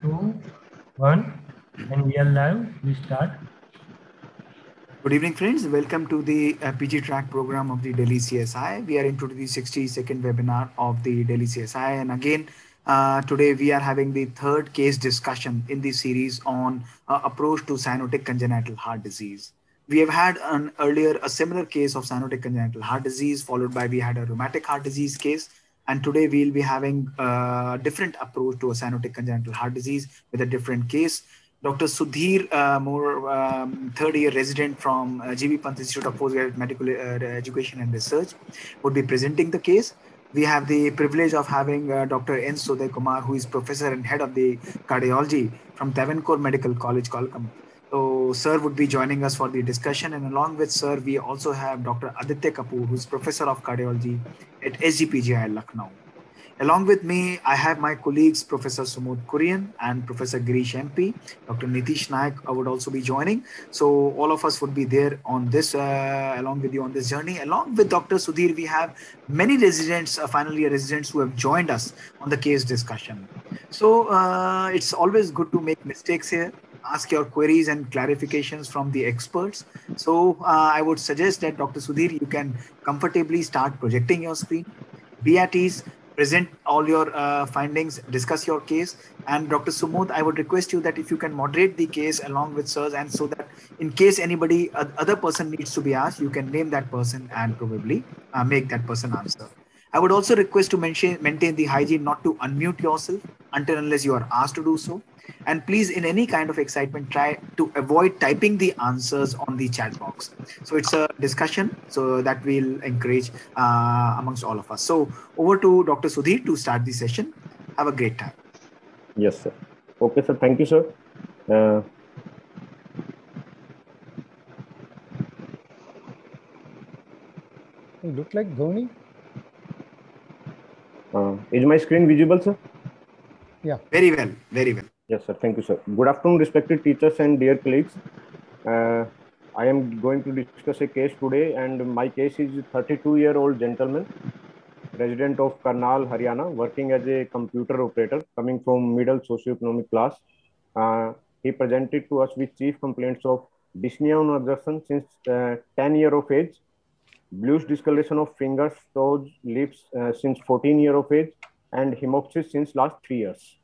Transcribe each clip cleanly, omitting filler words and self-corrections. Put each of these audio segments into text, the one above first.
2, 1, and we are live. We start. Good evening, friends. Welcome to the PG track program of the Delhi CSI. We are into the 60-second webinar of the Delhi CSI. And again, today we are having the third case discussion in the series on approach to cyanotic congenital heart disease. We have had earlier a similar case of cyanotic congenital heart disease, followed by we had a rheumatic heart disease case. And today we'll be having a different approach to a cyanotic congenital heart disease with a different case. Dr. Sudhir Moore, third year resident from GB Pant Institute of Postgraduate Medical Education and Research, would be presenting the case. We have the privilege of having Dr. N. Sudhir Kumar, who is professor and head of the cardiology from Travancore Medical College, Kolkam. So, sir would be joining us for the discussion. And along with sir, we also have Dr. Aditya Kapoor, who is professor of cardiology at SGPGI, Lucknow. Along with me, I have my colleagues, Professor Sumod Kurian and Professor Girish MP. Dr. Nitish Naik would also be joining. So all of us would be there on this, along with you on this journey. Along with Dr. Sudhir, we have many residents, final year residents who have joined us on the case discussion. So it's always good to make mistakes here. Ask your queries and clarifications from the experts. So I would suggest that Dr. Sudhir, you can comfortably start projecting your screen. Be at ease, present all your findings, discuss your case. And Dr. Sumod, I would request you that if you can moderate the case along with sirs, and so that in case anybody, other person needs to be asked, you can name that person and probably make that person answer. I would also request to maintain the hygiene, not to unmute yourself until unless you are asked to do so. And please, in any kind of excitement, try to avoid typing the answers on the chat box. So it's a discussion, so that will encourage amongst all of us. So over to Dr. Sudhir to start the session. Have a great time. Yes, sir. Okay, sir. Thank you, sir. You look like Dhoni. Is my screen visible, sir? Yeah. Very well. Very well. Yes, sir. Thank you, sir. Good afternoon, respected teachers and dear colleagues. I am going to discuss a case today, and my case is a 32-year-old gentleman, resident of Karnal, Haryana, working as a computer operator, coming from middle socioeconomic class. He presented to us with chief complaints of dyspnea on exertion since 10 years of age, bluish discoloration of fingers, toes, lips since 14 years of age, and hemoptysis since last 3 years.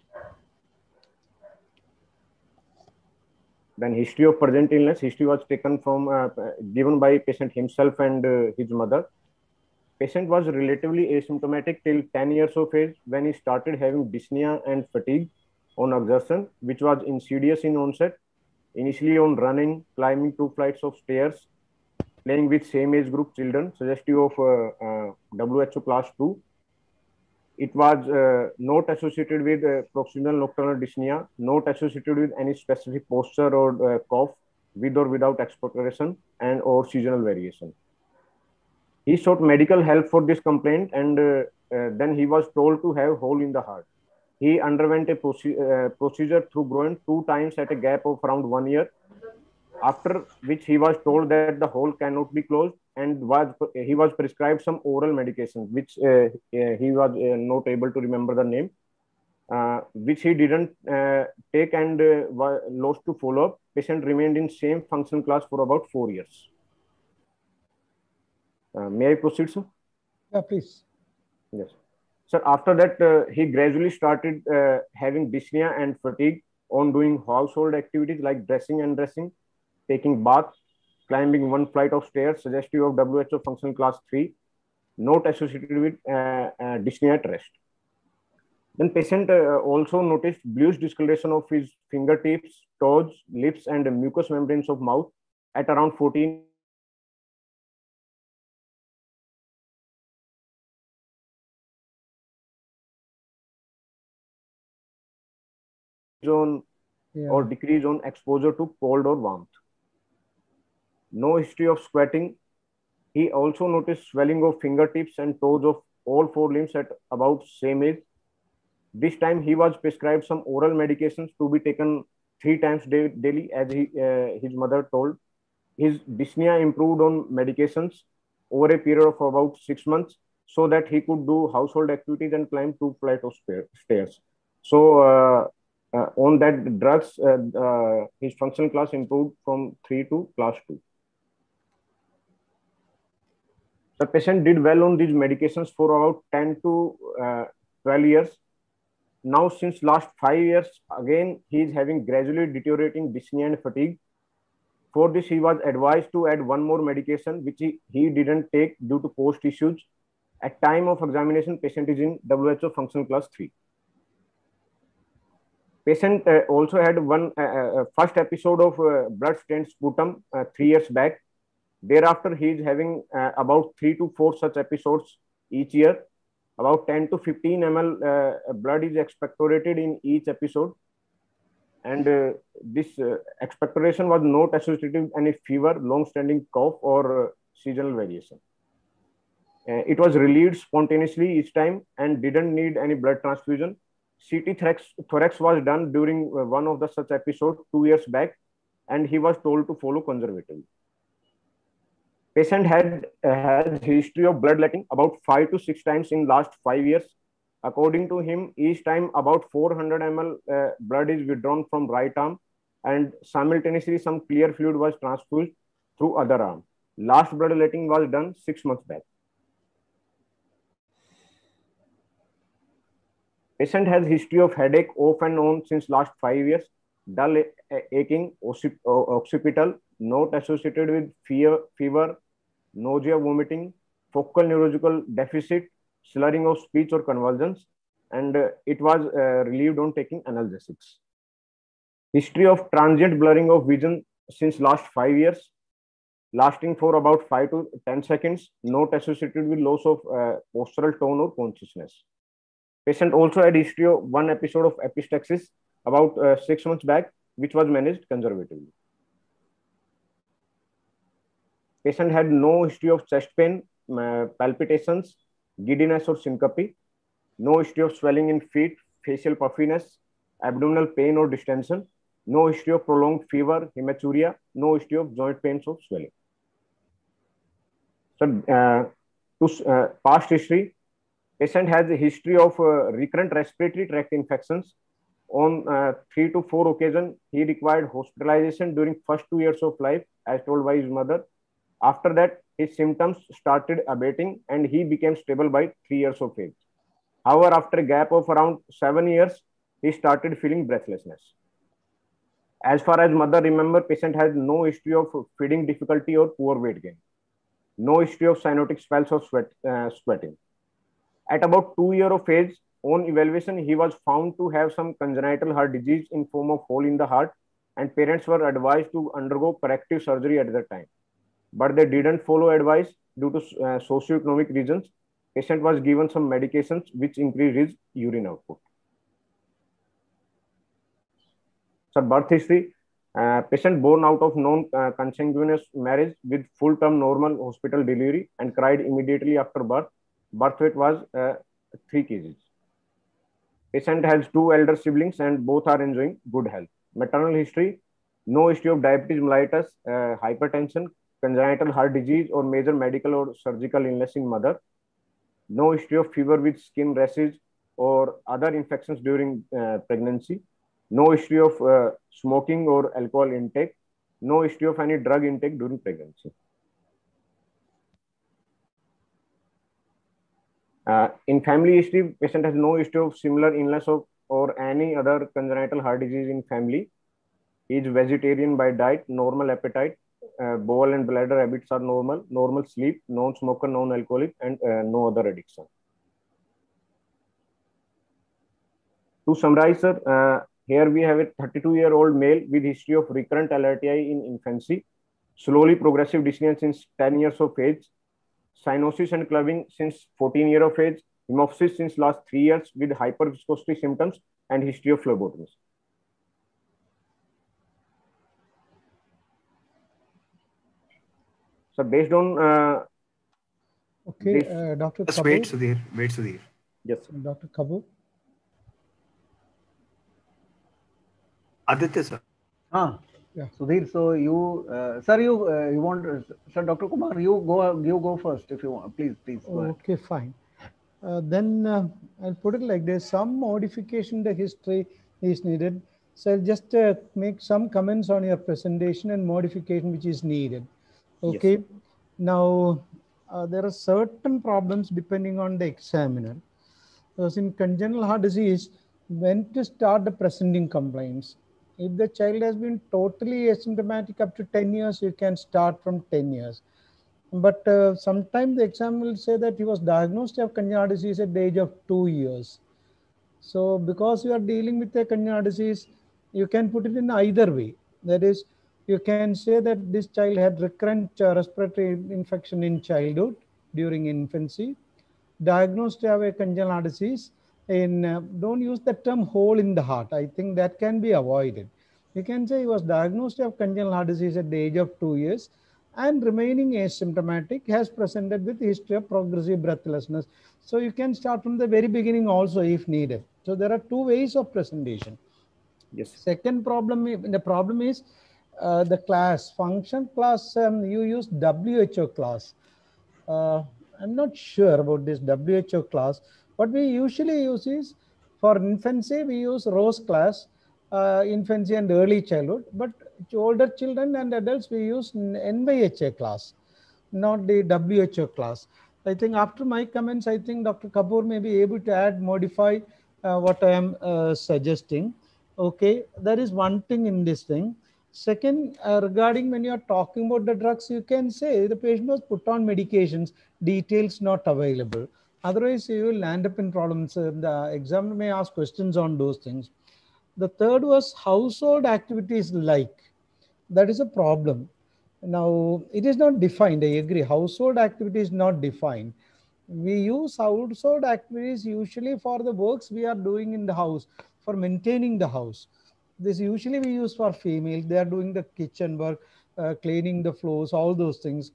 Then history of present illness. History was taken from given by patient himself and his mother. Patient was relatively asymptomatic till 10 years of age when he started having dyspnea and fatigue on exertion, which was insidious in onset, initially on running, climbing 2 flights of stairs, playing with same age group children, suggestive of WHO class 2. It was not associated with proximal nocturnal dyspnea, not associated with any specific posture or cough, with or without expectoration and or seasonal variation. He sought medical help for this complaint, and then he was told to have hole in the heart. He underwent a procedure through groin 2 times at a gap of around 1 year, after which he was told that the hole cannot be closed, and he was prescribed some oral medication, which he was not able to remember the name, which he didn't take, and was lost to follow-up. Patient remained in same function class for about 4 years. May I proceed, sir? Yeah, please. Yes. Sir, after that, he gradually started having dyspnea and fatigue on doing household activities like dressing and dressing, taking bath, climbing 1 flight of stairs, suggestive of WHO functional class 3, not associated with dyspnea at rest. Then patient also noticed bluish discoloration of his fingertips, toes, lips, and mucous membranes of mouth at around 14. Or decrease on exposure to cold or warmth. No history of sweating. He also noticed swelling of fingertips and toes of all 4 limbs at about same age. This time he was prescribed some oral medications to be taken 3 times daily, as his mother told. His dyspnea improved on medications over a period of about 6 months, so that he could do household activities and climb 2 flights of stairs. So on that drugs, his functional class improved from 3 to class 2. The patient did well on these medications for about 10 to 12 years. Now, since last 5 years, again, he is having gradually deteriorating dyspnea and fatigue. For this, he was advised to add one more medication, which he didn't take due to post issues. At time of examination, patient is in WHO functional class 3. Patient also had one first episode of blood stained sputum 3 years back. Thereafter, he is having about 3 to 4 such episodes each year. About 10 to 15 ml blood is expectorated in each episode. And this expectoration was not associated with any fever, long-standing cough, or seasonal variation. It was relieved spontaneously each time and didn't need any blood transfusion. CT thorax was done during one of the such episodes 2 years back, and he was told to follow conservatively. Patient has history of bloodletting about 5 to 6 times in last 5 years. According to him, each time about 400 ml blood is withdrawn from right arm, and simultaneously some clear fluid was transfused through other arm. Last bloodletting was done 6 months back. Patient has history of headache off and on since last 5 years, dull aching, occipital, not associated with fever, nausea, vomiting, focal neurological deficit, slurring of speech or convulsions, and it was relieved on taking analgesics. History of transient blurring of vision since last 5 years, lasting for about 5 to 10 seconds, not associated with loss of postural tone or consciousness. Patient also had history of one episode of epistaxis about 6 months back, which was managed conservatively. Patient had no history of chest pain, palpitations, giddiness or syncope, no history of swelling in feet, facial puffiness, abdominal pain or distension, no history of prolonged fever, hematuria, no history of joint pains or swelling. So, past history, patient has a history of recurrent respiratory tract infections. On 3 to 4 occasions, he required hospitalization during first 2 years of life, as told by his mother. After that, his symptoms started abating and he became stable by 3 years of age. However, after a gap of around 7 years, he started feeling breathlessness. As far as mother remember, patient has no history of feeding difficulty or poor weight gain. No history of cyanotic spells or sweating. At about 2 years of age, on evaluation, he was found to have some congenital heart disease in form of hole in the heart, and parents were advised to undergo corrective surgery at that time. But they didn't follow advice due to socioeconomic reasons. Patient was given some medications which increased his urine output. So, birth history. Patient born out of non-consanguineous marriage with full-term normal hospital delivery and cried immediately after birth. Birth weight was 3 kgs. Patient has 2 elder siblings and both are enjoying good health. Maternal history, no history of diabetes mellitus, hypertension, congenital heart disease or major medical or surgical illness in mother. No history of fever with skin rashes or other infections during pregnancy. No history of smoking or alcohol intake. No history of any drug intake during pregnancy. In family history, patient has no history of similar illness or any other congenital heart disease in family. He is vegetarian by diet, normal appetite, bowel and bladder habits are normal, normal sleep, non-smoker, non-alcoholic, and no other addiction. To summarize, sir, here we have a 32-year-old male with history of recurrent LRTI in infancy, slowly progressive dyspnea since 10 years of age, cyanosis and clubbing since 14 years of age, hemoptysis since last 3 years with hyperviscosity symptoms and history of phlebotomy. So based on Okay, this, Dr. Just Kapoor. wait, Sudhir. Wait, Sudhir. yes, Dr. Kapoor. Aditya, sir. Yeah. Sudhir, so you, sir, you want, sir, Dr. Kumar, you go first if you want. Please go ahead. Okay, fine. Then I'll put it like this: some modification in the history is needed. So I'll just make some comments on your presentation and modification which is needed. Okay. Yes. Now, there are certain problems depending on the examiner. Because in congenital heart disease, when to start the presenting complaints. If the child has been totally asymptomatic up to 10 years, you can start from 10 years. But sometimes the examiner will say that he was diagnosed of congenital heart disease at the age of 2 years. So because you are dealing with a congenital disease, you can put it in either way. That is, you can say that this child had recurrent respiratory infection in childhood during infancy, diagnosed to have a congenital heart disease. In don't use the term hole in the heart. I think that can be avoided. You can say he was diagnosed to have congenital heart disease at the age of 2 years and remaining asymptomatic, has presented with history of progressive breathlessness. So you can start from the very beginning also if needed. So there are two ways of presentation. Yes. Second problem, the problem is the class, function class, you use WHO class. I'm not sure about this WHO class. What we usually use is, for infancy, we use Rose class, infancy and early childhood. But older children and adults, we use NYHA class, not the WHO class. I think after my comments, I think Dr. Kapoor may be able to add, modify what I am suggesting. Okay, there is one thing in this thing. Second, regarding when you are talking about the drugs, you can say the patient was put on medications, details not available. Otherwise, you will land up in problems. The examiner may ask questions on those things. The third was household activities like. That is a problem. Now, it is not defined. I agree. Household activity is not defined. We use household activities usually for the works we are doing in the house, for maintaining the house. This usually we use for females. They are doing the kitchen work, cleaning the floors, all those things,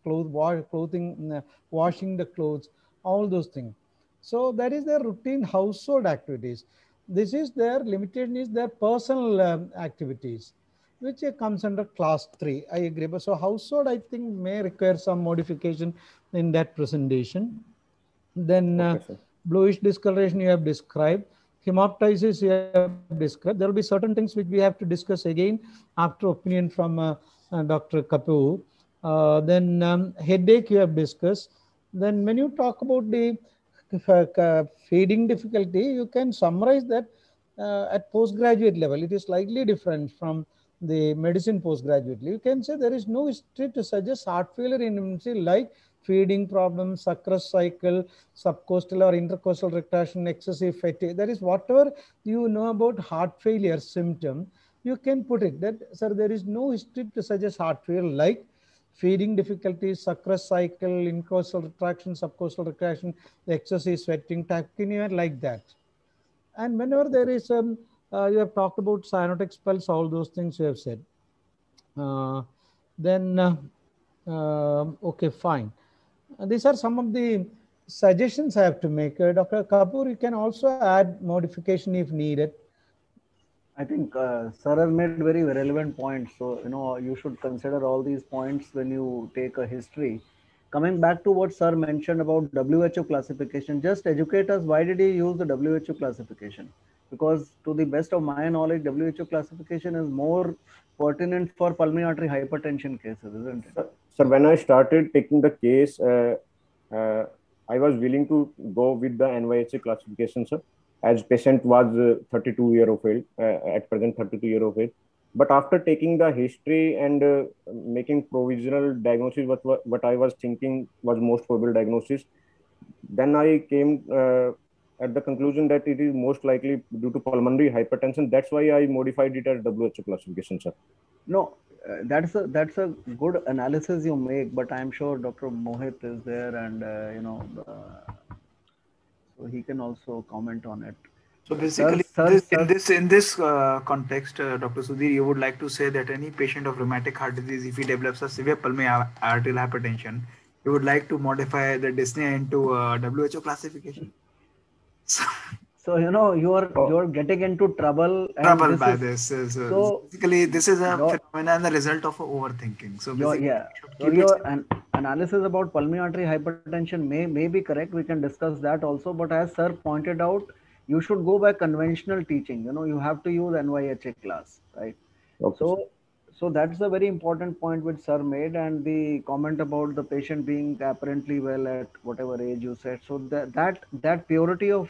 washing the clothes, all those things. So that is their routine household activities. This is their limitation is their personal activities, which comes under class 3. I agree. But so household, I think, may require some modification in that presentation. Then Okay, bluish discoloration you have described. Hemoptysis you have described. There will be certain things which we have to discuss again after opinion from Dr. Kapoor. Then headache you have discussed. Then when you talk about the feeding difficulty, you can summarize that at postgraduate level. It is slightly different from the medicine postgraduate. You can say there is no history to suggest heart failure in infancy, like feeding problems, sucrose cycle, subcostal or intercostal retraction, excessive fatigue. That is whatever you know about heart failure symptom, you can put it that, sir, there is no history to suggest heart failure like feeding difficulties, sucrose cycle, intercostal retraction, subcostal retraction, excessive sweating, tachycardia, like that. And whenever there is you have talked about cyanotic spells, all those things you have said. Okay, fine. These are some of the suggestions I have to make. Dr. Kapoor, you can also add modification if needed. I think Sir has made very relevant points. So, you should consider all these points when you take a history. Coming back to what Sir mentioned about WHO classification, just educate us. Why did he use the WHO classification? Because to the best of my knowledge, WHO classification is more pertinent for pulmonary artery hypertension cases, isn't it? Sir, when I started taking the case, I was willing to go with the NYHA classification, sir, as patient was 32 year of age, at present 32 year of age. But after taking the history and making provisional diagnosis, what I was thinking was most probable diagnosis, then I came at the conclusion that it is most likely due to pulmonary hypertension. That's why I modified it as WHO classification, sir. No, that's a good analysis you make, but I'm sure Dr. Mohit is there, and so he can also comment on it. So basically, in this context, Dr. Sudhir, you would like to say that any patient of rheumatic heart disease, if he develops a severe pulmonary arterial hypertension, you would like to modify the dyspnea into WHO classification. So you're getting into trouble. And by this. So basically, this is a phenomenon, the result of overthinking. So your analysis about pulmonary artery hypertension may be correct. We can discuss that also. But as Sir pointed out, you should go by conventional teaching. You have to use NYHA class, right? Okay, sir. So that's a very important point which sir made, and the comment about the patient being apparently well at whatever age you said. So that purity of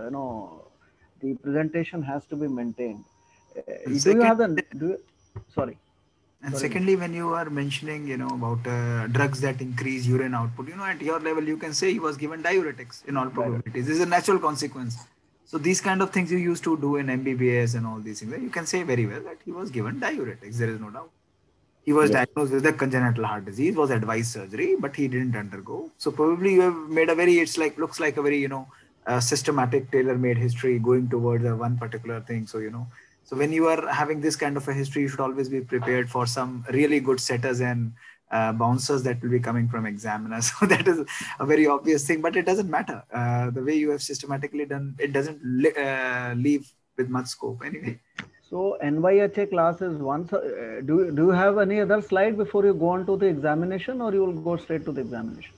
the presentation has to be maintained. And Do you second, have the do you, sorry and sorry secondly, when you are mentioning, about drugs that increase urine output, at your level, you can say he was given diuretics in all Direct. probabilities. This is a natural consequence. So these kind of things you used to do in MBBS and all these things, right? You can say very well that he was given diuretics. There is no doubt. He was Yes. diagnosed with a congenital heart disease, was advised surgery, but he didn't undergo. So probably you have made a very, looks like a very, systematic, tailor-made history going towards one particular thing. So, so when you are having this kind of a history, you should always be prepared for some really good setters and bouncers that will be coming from examiners. So that is a very obvious thing, but it doesn't matter. The way you have systematically done, it doesn't leave with much scope anyway. So NYHA class is once. Do you have any other slide before you go on to the examination, or you will go straight to the examination?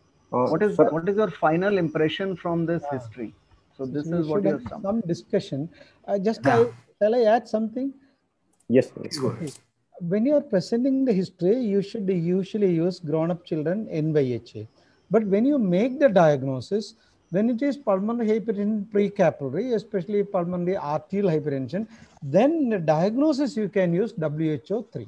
Sir, What is your final impression from this history? So this we is what should you have have summed. some discussion. Yeah. Shall I add something? yes, Please go ahead. When you are presenting the history, you should usually use grown-up children NYHA. But when you make the diagnosis, when it is pulmonary hypertension pre-capillary, especially pulmonary arterial hypertension, then the diagnosis you can use WHO 3.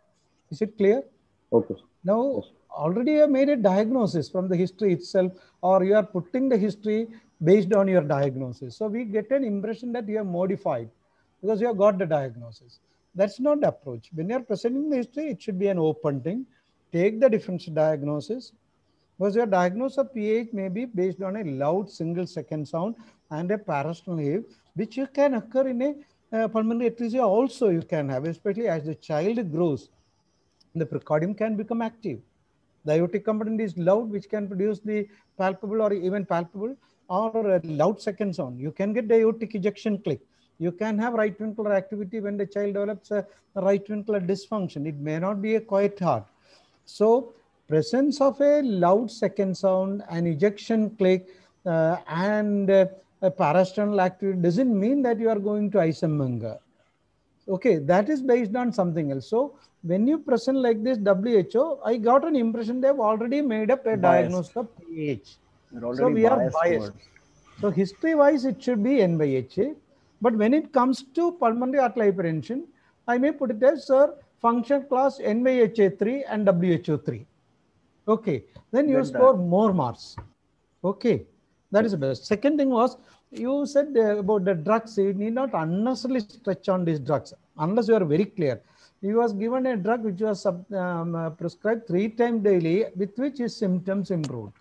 Is it clear? okay, sir. Now, Yes. already you have made a diagnosis from the history itself, or you are putting the history based on your diagnosis. So we get an impression that you have modified because you have got the diagnosis. That's not the approach. When you are presenting the history, it should be an open thing. Take the differential diagnosis, because your diagnosis of PH may be based on a loud single second sound and a parasternal heave, which you can occur in a pulmonary atresia also you can have, especially as the child grows. The precordium can become active. The aortic component is loud, which can produce the palpable or even palpable or a loud second sound. You can get the aortic ejection click. You can have right ventricular activity when the child develops a right ventricular dysfunction. It may not be a quiet heart. So presence of a loud second sound, an ejection click, and a parasternal activity doesn't mean that you are going to Eisenmenger. Okay, that is based on something else. So when you present like this WHO, I got an impression they've already made up a diagnosis of PH. You're So already we are biased biased. towards. So history-wise, it should be NYHA. But when it comes to pulmonary arterial hypertension, I may put it as, sir, function class NYHA 3 and WHO 3. Okay, then you Get score that. more marks. Okay, that is the best. Second thing was, you said about the drugs, you need not unnecessarily stretch on these drugs unless you are very clear. He was given a drug which was prescribed 3 times daily, with which his symptoms improved.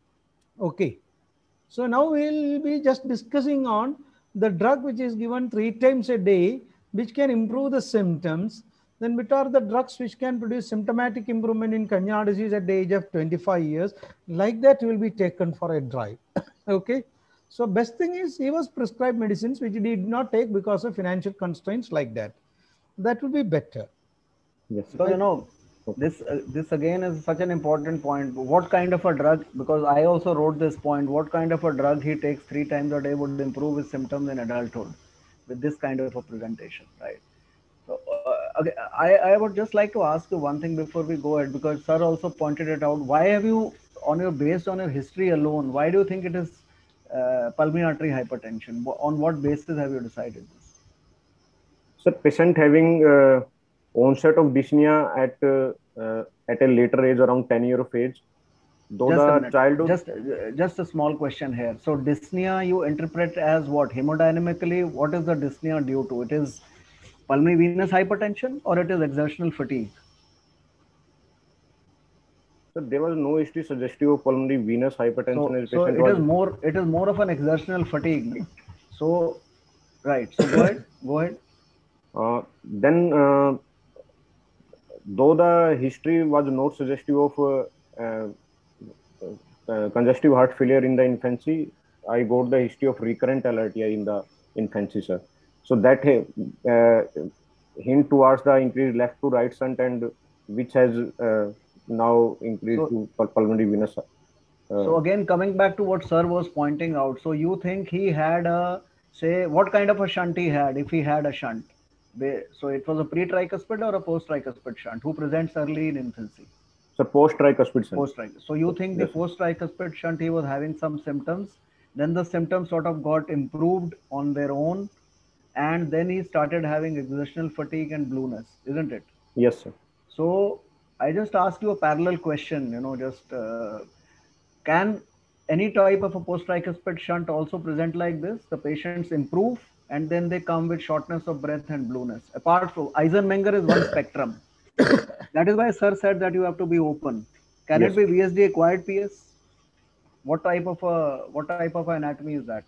Okay, so now we'll be just discussing on the drug which is given 3 times a day, which can improve the symptoms. Then which are the drugs which can produce symptomatic improvement in Kanya disease at the age of 25 years? Like that will be taken for a drive. Okay. So best thing is he was prescribed medicines which he did not take because of financial constraints like that. That would be better. Yes. Because this again is such an important point. What kind of a drug? Because I also wrote this point. What kind of a drug he takes 3 times a day would improve his symptoms in adulthood with this kind of a presentation, right? So okay, I would just like to ask you one thing before we go ahead, because sir also pointed it out. Why have you, based on your history alone, why do you think it is pulmonary artery hypertension? On what basis have you decided this? So patient having onset of dyspnea at a later age, around 10 years of age, though Just a the minute. childhood. Just a small question here. So dyspnea you interpret as what? Hemodynamically, what is the dyspnea due to? It is pulmonary venous hypertension or it is exertional fatigue? So there was no history suggestive of pulmonary venous hypertension as So patient it was. is more of an exertional fatigue. So right. So go ahead. Then, though the history was not suggestive of congestive heart failure in the infancy, I got the history of recurrent LRTI in the infancy, sir. So that hint towards the increased left to right shunt, and which has now increased to pulmonary venous. So again, coming back to what sir was pointing out, so you think he had a say what kind of a shunt he had, if he had a shunt. So it was a pre-tricuspid or a post-tricuspid shunt who presents early in infancy. So post-tricuspid shunt. Post-tricuspid. So you think the Yes. post-tricuspid shunt, he was having some symptoms, then the symptoms sort of got improved on their own, and then he started having exertional fatigue and blueness, isn't it? Yes, sir. So I just ask you a parallel question, just can any type of a post-tricuspid shunt also present like this? The patients improve and then they come with shortness of breath and blueness. Apart from Eisenmenger is one spectrum. That is why sir said that you have to be open. Can Yes. it be VSD acquired PS? What type of anatomy is that?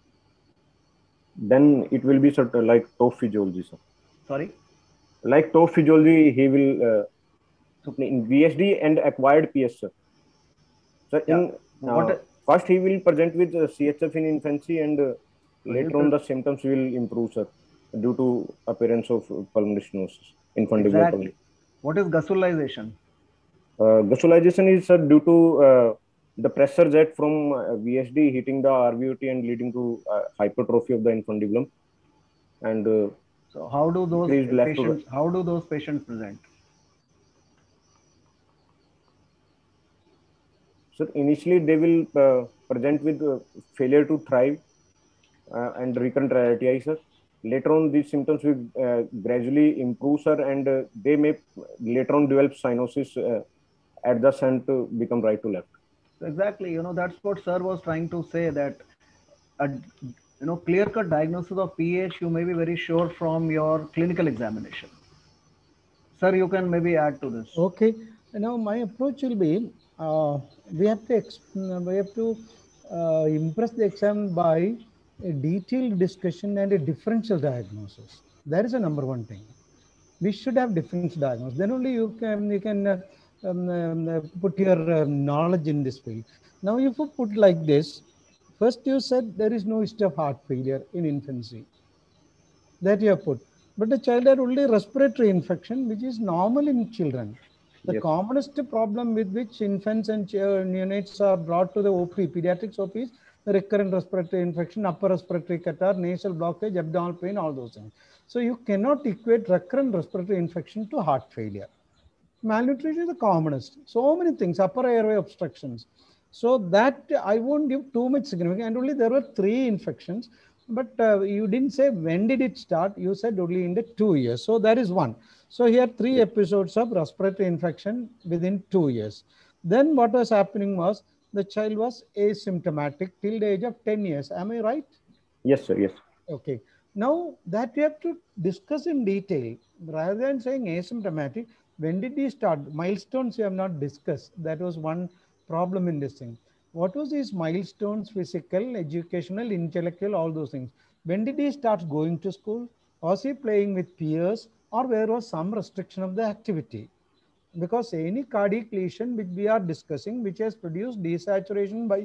Then it will be sort of like toe physiology, sir. Sorry? Like toe physiology, he will in VSD and acquired PS, sir. So in first he will present with CHF in infancy, and later on the symptoms will improve, sir, due to appearance of pulmonary stenosis, infant development. What is gussulization? Gussulization is, sir, due to the pressure jet from VSD hitting the RVOT and leading to hypertrophy of the infundibulum. And so how do those patients present? So initially they will present with failure to thrive and recurrent rarity, sir. Later on, these symptoms will gradually improve, sir, and they may later on develop cyanosis at the shunt to become right to left. Exactly, that's what sir was trying to say, that a clear-cut diagnosis of PH you may be very sure from your clinical examination. Sir, you can maybe add to this. Okay, now my approach will be we have to impress the exam by a detailed discussion and a differential diagnosis. That is the number one thing. We should have differential diagnosis. Then only you can put your knowledge in this field. Now, if you put like this, first you said there is no history of heart failure in infancy. That you have put. But the child had only respiratory infection, which is normal in children. The commonest problem with which infants and neonates are brought to the OP, pediatrics OP, is the recurrent respiratory infection, upper respiratory catarrh, nasal blockage, abdominal pain, all those things. So you cannot equate recurrent respiratory infection to heart failure. Malnutrition is the commonest. So many things, upper airway obstructions. So that I won't give too much significance. And only there were 3 infections. But you didn't say when did it start. You said only in the 2 years. So that is one. So here 3 episodes of respiratory infection within 2 years. Then what was happening was the child was asymptomatic till the age of 10 years. Am I right? Yes, sir. Yes. Okay. Now that we have to discuss in detail rather than saying asymptomatic. When did he start? Milestones we have not discussed. That was one problem in this thing. What was his milestones, physical, educational, intellectual, all those things? When did he start going to school? Was he playing with peers, or there was some restriction of the activity? Because any cardiac lesion which we are discussing, which has produced desaturation by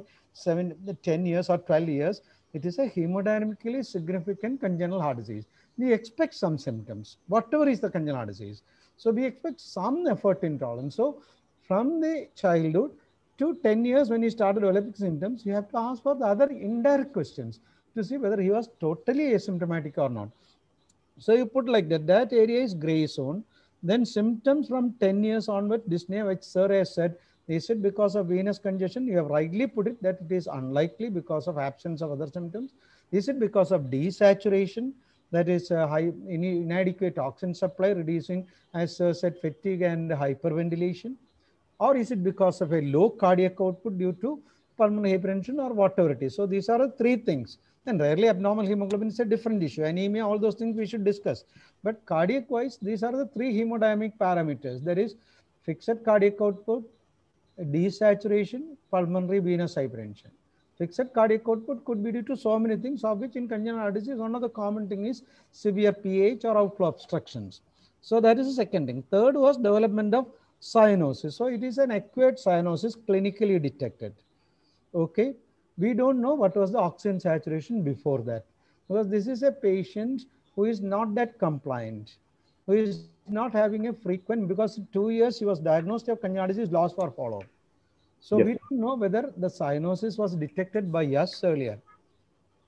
10 years or 12 years, it is a hemodynamically significant congenital heart disease. We expect some symptoms, whatever is the congenital heart disease. So we expect some effort intolerance. So from the childhood to 10 years when he started developing symptoms, you have to ask for the other indirect questions to see whether he was totally asymptomatic or not. So you put like that, that area is gray zone. Then symptoms from 10 years onward, dyspnea, which sir has said, they said because of venous congestion, you have rightly put it that it is unlikely because of absence of other symptoms. Is it because of desaturation, that is inadequate oxygen supply, reducing, as sir said, fatigue and hyperventilation? Or is it because of a low cardiac output due to pulmonary hypertension or whatever it is? So these are the 3 things. And rarely abnormal hemoglobin is a different issue. Anemia, all those things we should discuss. But cardiac wise, these are the 3 hemodynamic parameters. That is fixed cardiac output, desaturation, pulmonary venous hypertension. Fixed cardiac output could be due to so many things, of which in congenital heart disease, one of the common thing is severe PH or outflow obstructions. So that is the second thing. Third was development of cyanosis. So it is an acquired cyanosis clinically detected. Okay. We don't know what was the oxygen saturation before that, because this is a patient who is not that compliant, who is not having a frequent, because 2 years he was diagnosed of congenital disease, lost for follow-up. So we don't know whether the cyanosis was detected by us earlier.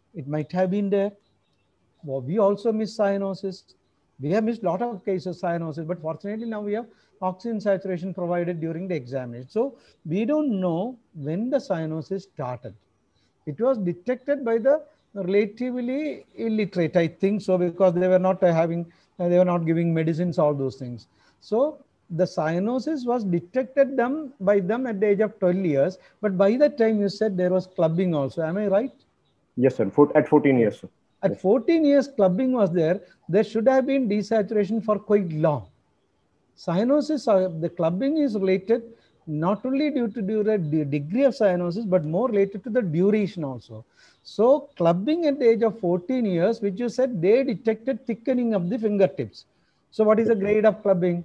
It might have been there. Well, we also miss cyanosis. We have missed a lot of cases cyanosis, but fortunately now we have oxygen saturation provided during the examination. So we don't know when the cyanosis started. It was detected by the relatively illiterate, I think so, because they were not they were not giving medicines, all those things. So the cyanosis was detected by them at the age of 12 years, but by that time you said there was clubbing also. Am I right? Yes, sir. At 14 years, sir. At 14 years, clubbing was there. There should have been desaturation for quite long. Cyanosis, the clubbing is related not only due to the degree of cyanosis, but more related to the duration also. So clubbing at the age of 14 years, which you said they detected thickening of the fingertips. So what is the grade of clubbing?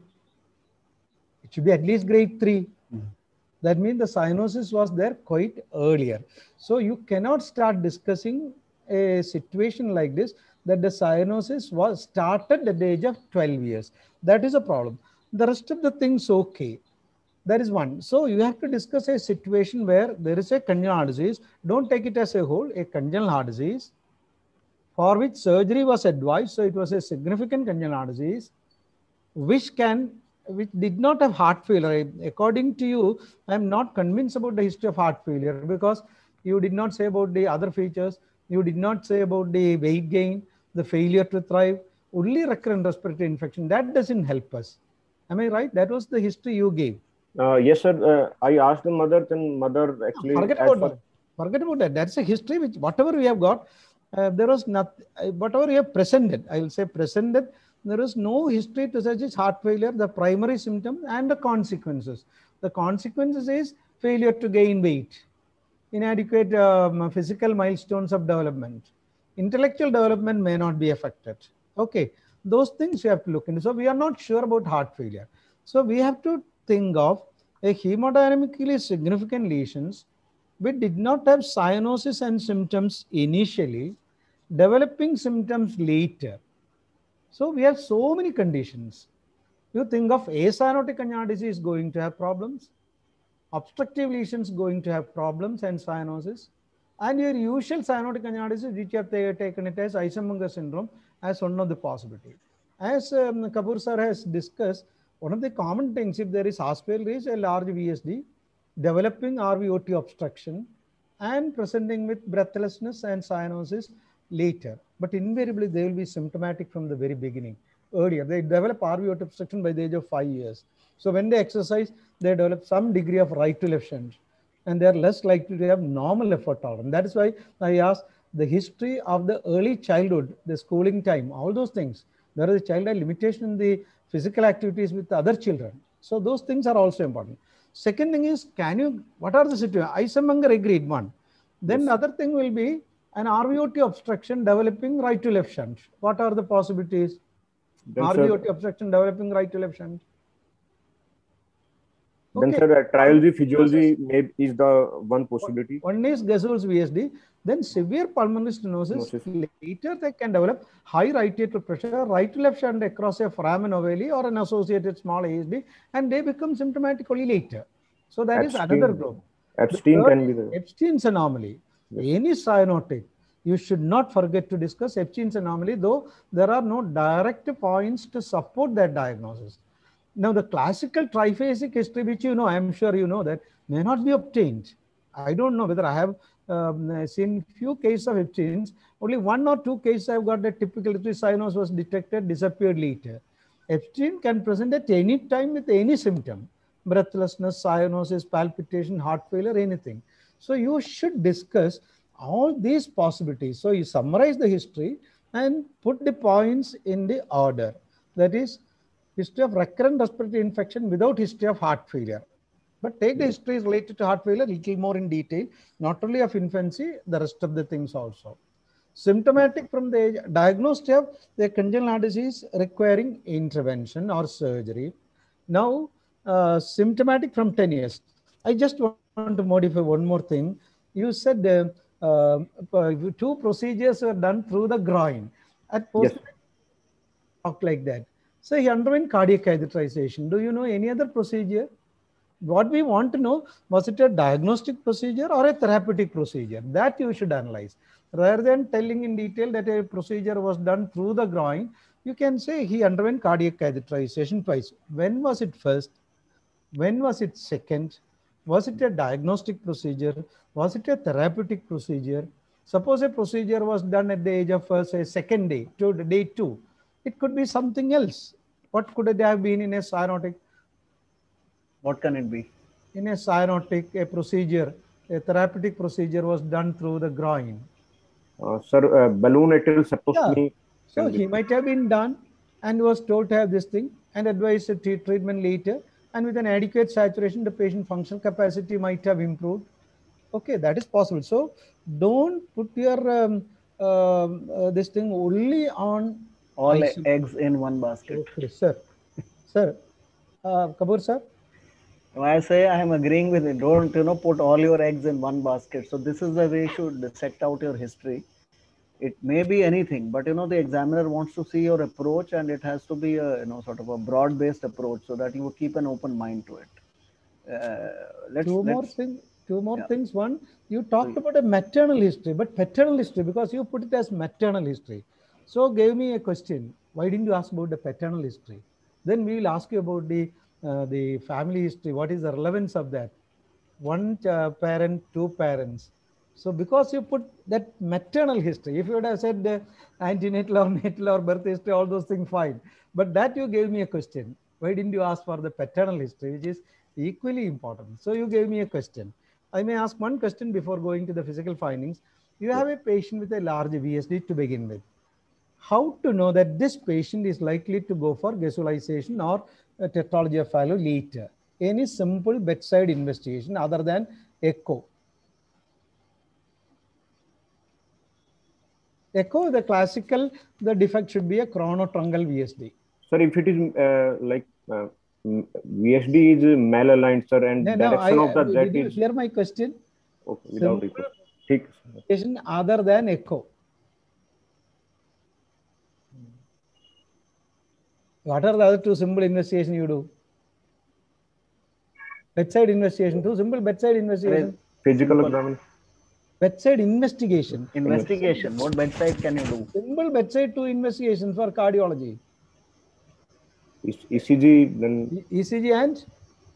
It should be at least grade 3. That means the cyanosis was there quite earlier. So you cannot start discussing a situation like this, that the cyanosis was started at the age of 12 years. That is a problem. The rest of the things okay. That is one. So you have to discuss a situation where there is a congenital heart disease. Don't take it as a whole, a congenital heart disease for which surgery was advised. So it was a significant congenital heart disease, which did not have heart failure. According to you, I am not convinced about the history of heart failure, because you did not say about the other features. You did not say about the weight gain, the failure to thrive, only recurrent respiratory infection. That doesn't help us. Am I right? That was the history you gave. Yes, sir. I asked the mother, and mother actually... Forget about that. Forget about that. That's a history which, whatever we have got, there was nothing, whatever we have presented, I will say presented, there is no history to such as heart failure, the primary symptom and the consequences. The consequences is failure to gain weight, inadequate physical milestones of development. Intellectual development may not be affected. Okay, those things you have to look into. So we are not sure about heart failure. So we have to think of a hemodynamically significant lesions which did not have cyanosis and symptoms initially, developing symptoms later. So we have so many conditions. You think of acyanotic congenital disease going to have problems, obstructive lesions going to have problems and cyanosis, and your usual cyanotic congenital disease, which you have taken it as Eisenmenger syndrome as one of the possibility. As Kapoor sir has discussed, one of the common things, if there is hospital, is a large VSD, developing RVOT obstruction and presenting with breathlessness and cyanosis later. But invariably, they will be symptomatic from the very beginning. Earlier, they develop RVOT obstruction by the age of 5 years. So when they exercise, they develop some degree of right to left shunt, and they are less likely to have normal effort tolerance. That is why I asked the history of the early childhood, the schooling time, all those things. There is a child limitation in the physical activities with other children. So those things are also important. Second thing is, what are the situations? Eisenmenger agreed, one. Then yes. Other thing will be an RVOT obstruction developing right to left shunt. What are the possibilities? Then RVOT obstruction developing right to left shunt. Then okay. Sir, triology, physiology is the one possibility. One is Gassol's VSD. Then severe pulmonary stenosis. Later they can develop high right atrial pressure, right to left shunt across a foramen ovale or an associated small ASD, and they become symptomatic only later. So that is another group. Epstein can be the Epstein's anomaly. Yes. Any cyanotic, you should not forget to discuss Epstein's anomaly, though there are no direct points to support that diagnosis. Now, the classical triphasic history, which you know, I am sure you know that, may not be obtained. I don't know whether I have seen few cases of Epstein's. Only 1 or 2 cases I've got that typical cyanosis was detected, disappeared later. Epstein can present at any time with any symptom. Breathlessness, cyanosis, palpitation, heart failure, anything. So you should discuss all these possibilities. So you summarize the history and put the points in the order. That is, history of recurrent respiratory infection without history of heart failure. But take the history related to heart failure a little more in detail, not only of infancy, the rest of the things also. Symptomatic from the age, diagnosed of the congenital heart disease requiring intervention or surgery. Now, symptomatic from 10 years. I just want to modify one more thing. You said 2 procedures were done through the groin. At post, talk like that. So he underwent cardiac catheterization. Do you know any other procedure? What we want to know, was it a diagnostic procedure or a therapeutic procedure? That you should analyze. Rather than telling in detail that a procedure was done through the groin, you can say he underwent cardiac catheterization twice. When was it first? When was it second? Was it a diagnostic procedure? Was it a therapeutic procedure? Suppose a procedure was done at the age of, say, second day, to day 2. It could be something else. What could it have been in a cyanotic? What can it be? In a cyanotic, a procedure, a therapeutic procedure was done through the groin. Sir, balloon atrial Yeah. septostomy. So he might have been done and was told to have this thing and advised to treatment later. And with an adequate saturation, the patient functional capacity might have improved. Okay, that is possible. So don't put your this thing only on All ICU. eggs in one basket. Okay, sir. Sir, Kapoor sir. I say I am agreeing with it. Don't put all your eggs in one basket. So this is the way you should set out your history. It may be anything, but the examiner wants to see your approach, and it has to be a sort of a broad-based approach, so that you keep an open mind to it. Two more things. One, you talked about a maternal history, but paternal history, because you put it as maternal history. So gave me a question. Why didn't you ask about the paternal history? Then we will ask you about the family history. What is the relevance of that? One parent, two parents. So because you put that maternal history, if you would have said antenatal or natal or birth history, all those things, fine. But that you gave me a question. Why didn't you ask for the paternal history, which is equally important? So you gave me a question. I may ask one question before going to the physical findings. You have a patient with a large VSD to begin with. How to know that this patient is likely to go for visualization or tetralogy of Fallot later? Any simple bedside investigation other than echo. Echo, the classical, the defect should be a chronotruncal VSD. Sir, if it is VSD is malaligned, sir, and direction of the jet did you is... hear my question? Okay, without echo. Investigation other than echo. What are the other two simple investigations you do? Bedside investigation, two simple bedside investigation. Physical examination. Bedside investigation. Investigation. What bedside can you do? Simple bedside two investigations for cardiology. ECG, then... ECG and?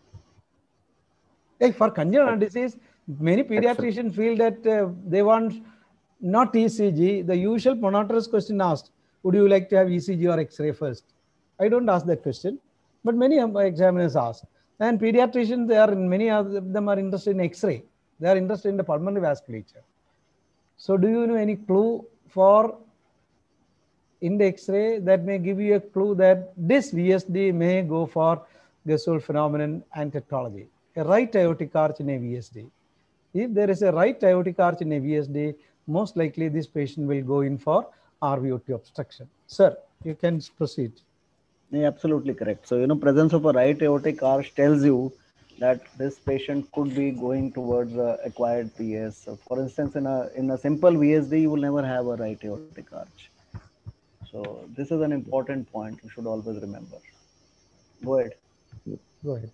Like for congenital disease, many pediatricians feel that they want not ECG. The usual monotonous question asked, would you like to have ECG or X-ray first? I don't ask that question, but many examiners ask. And pediatricians, many of them are interested in X-ray. They are interested in the pulmonary vasculature. So do you know any clue for in the X-ray that may give you a clue that this VSD may go for Gesell phenomenon and tetralogy? A right aortic arch in a VSD. If there is a right aortic arch in a VSD, most likely this patient will go in for RVOT obstruction. Sir, you can proceed. Yeah, absolutely correct. So, presence of a right aortic arch tells you that this patient could be going towards acquired PS. So for instance, in a simple VSD, you will never have a right aortic arch. So this is an important point you should always remember. Go ahead. Go ahead.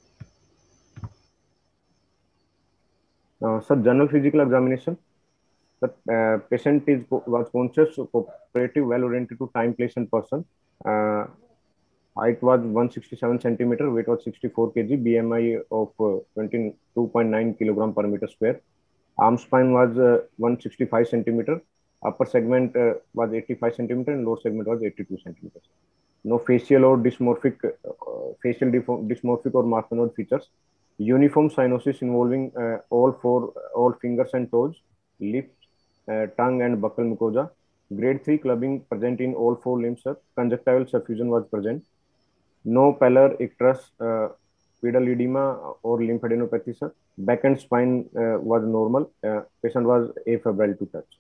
Sir, general physical examination. The patient was conscious, cooperative, well-oriented to time, place, and person. Height was 167 centimeter, weight was 64 kg, BMI of 22.9 kilogram per meter square. Arm span was 165 centimeter. Upper segment was 85 centimeter and lower segment was 82 centimeters. No facial or dysmorphic, dysmorphic or marfanoid features. Uniform cyanosis involving all fingers and toes, lips, tongue and buccal mucosa. Grade 3 clubbing present in all 4 limbs, sir. Conjunctival suffusion was present. No pallor, icterus, pedal edema or lymphadenopathy, sir. Back and spine was normal. Patient was afebrile to touch.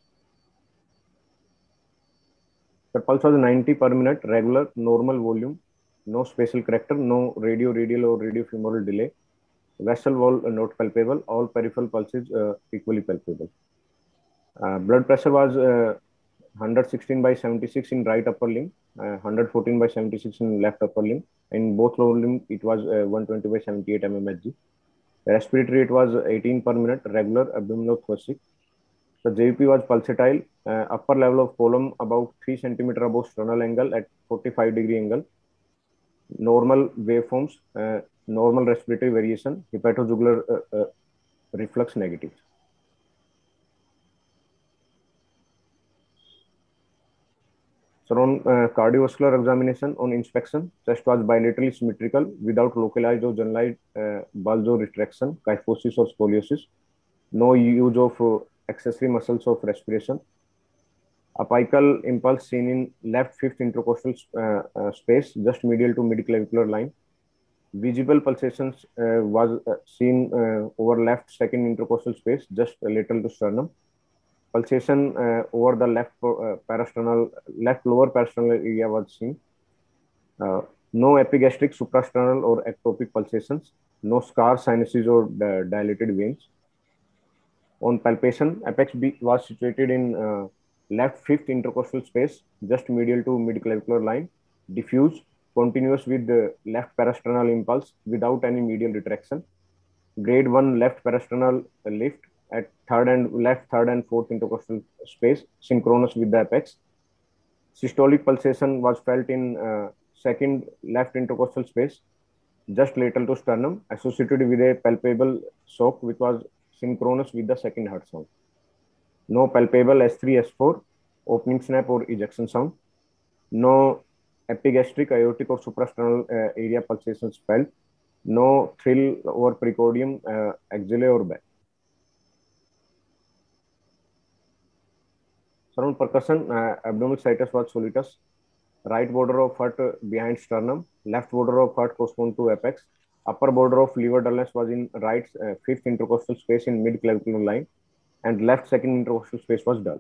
The pulse was 90 per minute, regular, normal volume, no spatial character, no radial or radiofemoral delay. Vessel wall not palpable, all peripheral pulses equally palpable. Blood pressure was 116 by 76 in right upper limb, 114 by 76 in left upper limb. In both lower limb, it was 120 by 78 mmHg. Respiratory rate was 18 per minute, regular, abdominothoracic. The JVP was pulsatile, upper level of column about 3 centimeter above sternal angle at 45-degree angle, normal waveforms, normal respiratory variation, hepatojugular reflux negative. So on cardiovascular examination, on inspection, chest was bilaterally symmetrical without localized or generalized bulge or retraction, kyphosis or scoliosis. No use of accessory muscles of respiration. Apical impulse seen in left fifth intercostal space, just medial to midclavicular line. Visible pulsations was seen over left second intercostal space, just lateral to sternum. Pulsation over the left lower parasternal area was seen. No epigastric, suprasternal or ectopic pulsations. No scar, sinuses or dilated veins. On palpation, apex B was situated in left fifth intercostal space, just medial to midclavicular line, diffuse, continuous with the left parasternal impulse without any medial retraction. Grade 1 left parasternal lift at left third and fourth intercostal space, synchronous with the apex. Systolic pulsation was felt in second left intercostal space, just lateral to sternum, associated with a palpable shock, which was synchronous with the second heart sound. No palpable S3, S4, opening snap or ejection sound. No epigastric, aortic or suprasternal area pulsations felt. No thrill over precordium, axillae or back. Surround percussion, abdominal situs was soletus. Right border of heart behind sternum. Left border of heart correspond to apex. Upper border of liver dullness was in right fifth intercostal space in midclavicular line, and left second intercostal space was dull.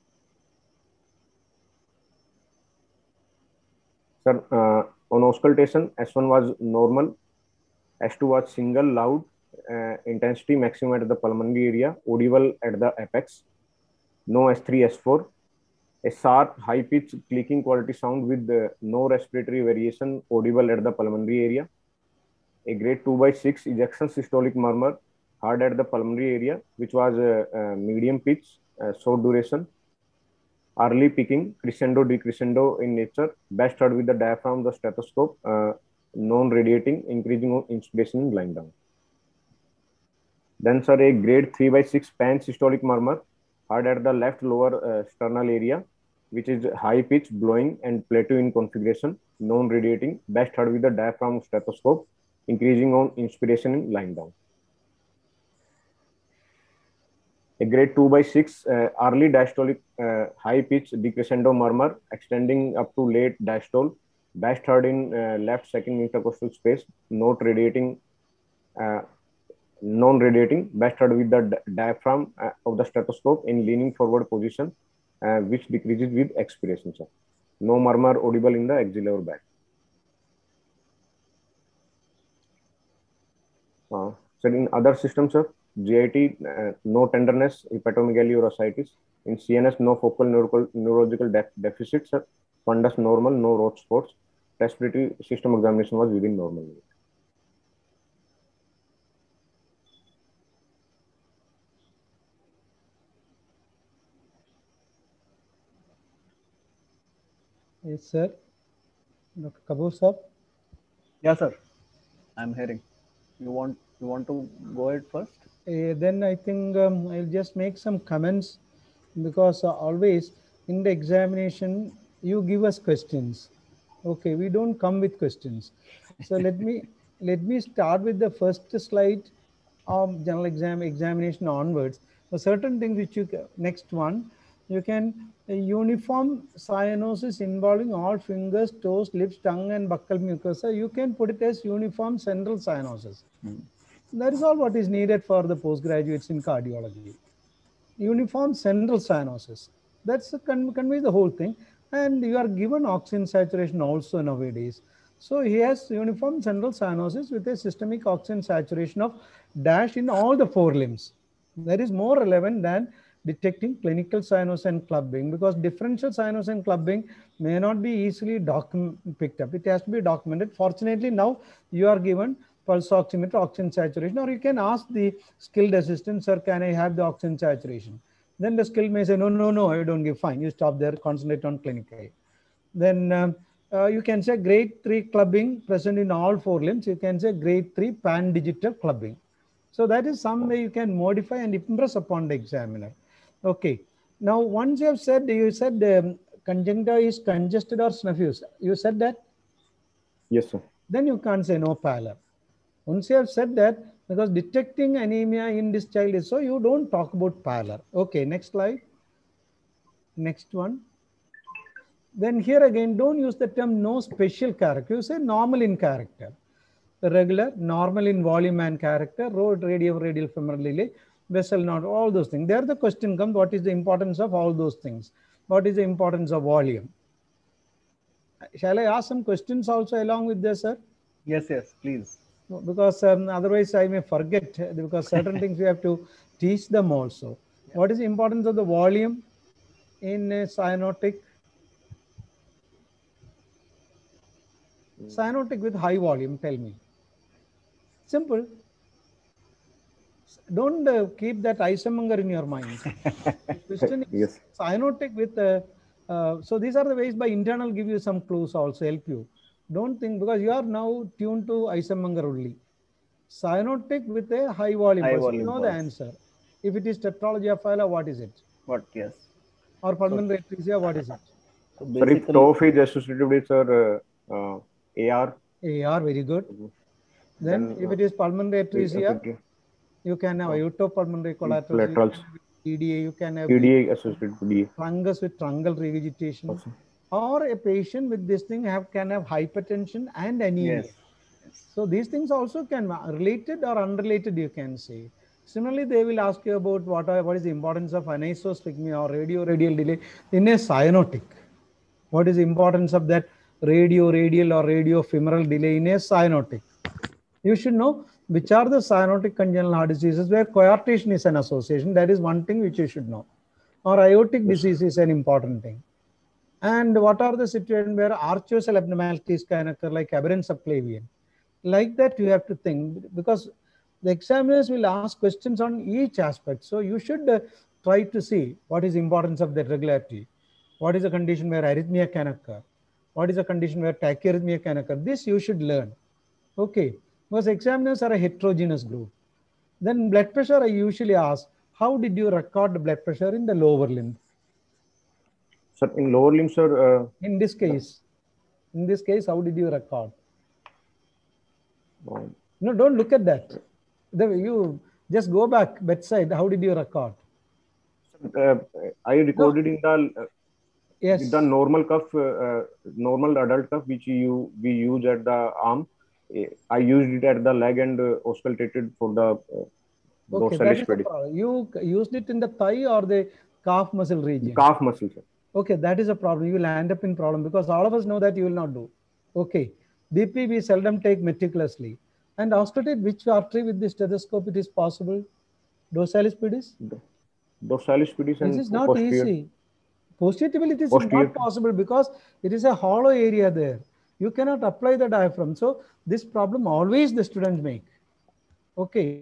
Sir, on auscultation, S1 was normal, S2 was single, loud, intensity maximum at the pulmonary area, audible at the apex. No S3, S4. A sharp, high-pitched clicking quality sound with no respiratory variation, audible at the pulmonary area. A grade 2/6 ejection systolic murmur, heard at the pulmonary area, which was medium pitch, short duration, early peaking, crescendo, decrescendo in nature, best heard with the diaphragm, the stethoscope, non-radiating, increasing on inspiration lying down. Then, sir, a grade 3/6 pan-systolic murmur, heard at the left lower sternal area, which is high pitch, blowing, and plateau in configuration, non-radiating, best heard with the diaphragm stethoscope, increasing on inspiration in lying down. A grade 2/6 early diastolic high pitch decrescendo murmur extending up to late diastole, best heard in left second intercostal space, non-radiating, best heard with the diaphragm of the stethoscope in leaning forward position, which decreases with expiration. Sir. No murmur audible in the axilla or back. So in other systems, sir, GIT, no tenderness, hepatomegaly or ascites. In CNS, no focal neurological deficits, sir. Fundus normal, no Roche spots. Respiratory system examination was within normal limit. Yes, sir. Dr. Kapoor, sir. Yes, sir. I'm hearing. You want to go ahead first? Then I think I'll just make some comments, because always in the examination you give us questions. Okay, we don't come with questions. So let me start with the first slide of general examination onwards. So certain things which next one, you can uniform cyanosis involving all fingers, toes, lips, tongue, and buccal mucosa. You can put it as uniform central cyanosis. That is all what is needed for the postgraduates in cardiology. Uniform central cyanosis. That's conveys the whole thing. And you are given oxygen saturation also nowadays. So he has uniform central cyanosis with a systemic oxygen saturation of dash in all the four limbs. That is more relevant than detecting clinical cyanosis and clubbing, because differential cyanosis and clubbing may not be easily picked up. It has to be documented. Fortunately, now you are given pulse oximeter, oxygen saturation, or you can ask the skilled assistant, sir, can I have the oxygen saturation? Then the skill may say, no, no, no, I don't give. Fine, you stop there, concentrate on clinical. Then you can say grade 3 clubbing present in all 4 limbs. You can say grade 3 pan-digital clubbing. So that is some way you can modify and impress upon the examiner. Okay. Now, once you have said, conjunctiva is congested or snuffus. You said that? Yes, sir. Then you can't say no pallor. Once you have said that, because detecting anemia in this child is so, you don't talk about pallor. Okay, next slide. Next one. Then here again, don't use the term no special character. You say normal in character. The regular, normal in volume and character, radial femoral delay, vessel not, all those things. There the question comes, what is the importance of all those things? What is the importance of volume? Shall I ask some questions also along with this, sir? Yes, yes, please. Because otherwise I may forget, because certain things we have to teach them also. What is the importance of the volume in cyanotic? Cyanotic with high volume, tell me. Simple. Don't keep that Eisenmenger in your mind. Question is Yes. cyanotic with, so these are the ways by internal give you some clues also, help you. Don't think, because you are now tuned to Eisenmenger only. Cyanotic with a high volume High pulse. You volume know the pulse. answer. If it is tetralogy of Fowler, what is it? What? Yes. Or pulmonary atresia, what is it? So Sir, if basically, TOF is associated with AR, AR, very good. Then if it is pulmonary atresia, you can have aortopulmonary collateral, you can laterals, have EDA, you can have EDA associated with DA. trungus with trungal revegetation, Also. or a patient with this thing can have hypertension and anemia. yes. So these things also can be related or unrelated, you can say. Similarly, they will ask you about what is the importance of anisostigmia or radial delay in a cyanotic. What is the importance of that radial or radiofemoral delay in a cyanotic? You should know which are the cyanotic congenital heart diseases where coarctation is an association. That is one thing which you should know. Or aortic disease is an important thing. And what are the situations where arterial abnormalities can occur, like aberrant subclavian? Like that, you have to think, because the examiners will ask questions on each aspect. So you should try to see what is the importance of that regularity. What is a condition where arrhythmia can occur? What is a condition where tachyarrhythmia can occur? This you should learn. Okay, because examiners are a heterogeneous group. Then blood pressure, I usually ask, how did you record the blood pressure in the lower limb? Sir, in lower limb, sir. In this case, how did you record? No, don't look at that. You just go back bedside. How did you record? I recorded in the Yes. with the normal cuff, normal adult cuff, which we use at the arm. I used it at the leg and auscultated for the Okay, that is the problem. You used it in the thigh or the calf muscle region? Calf muscle, sir. Okay, that is a problem. You will end up in problem because all of us know that you will not do. Okay, BP we seldom take meticulously. And auscultate which artery with the stethoscope it is possible? Dorsalis pedis? Dorsalis pedis and this is not posterior. Easy. Posterior it is not possible because it is a hollow area there. You cannot apply the diaphragm. So this problem always the students make. Okay.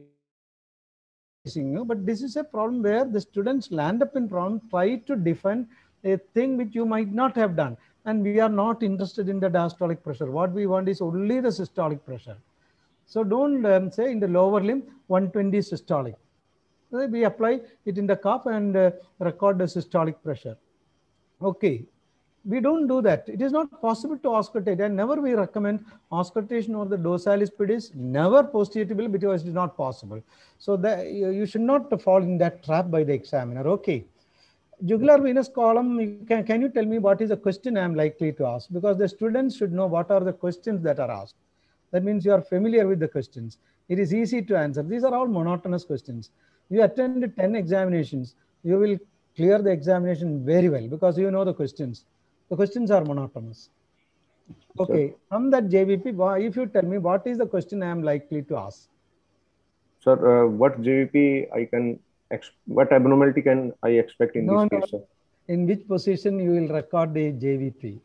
But this is a problem where the students land up in problem, try to defend a thing which you might not have done. And we are not interested in the diastolic pressure. What we want is only the systolic pressure. So don't say in the lower limb 120 systolic. We apply it in the cuff and record the systolic pressure. Okay. We don't do that. It is not possible to auscultate, and never we recommend auscultation of the dorsalis pedis, never posterior because it is not possible. So you should not fall in that trap by the examiner. Okay. Jugular venous column, can you tell me what is the question I am likely to ask? Because the students should know what are the questions that are asked. That means you are familiar with the questions. It is easy to answer. These are all monotonous questions. You attended 10 examinations. You will clear the examination very well because you know the questions. The questions are monotonous. Okay, sir. From that JVP, if you tell me what is the question I am likely to ask? Sir, what JVP what abnormality can I expect in this case, sir? In which position you will record the JVP?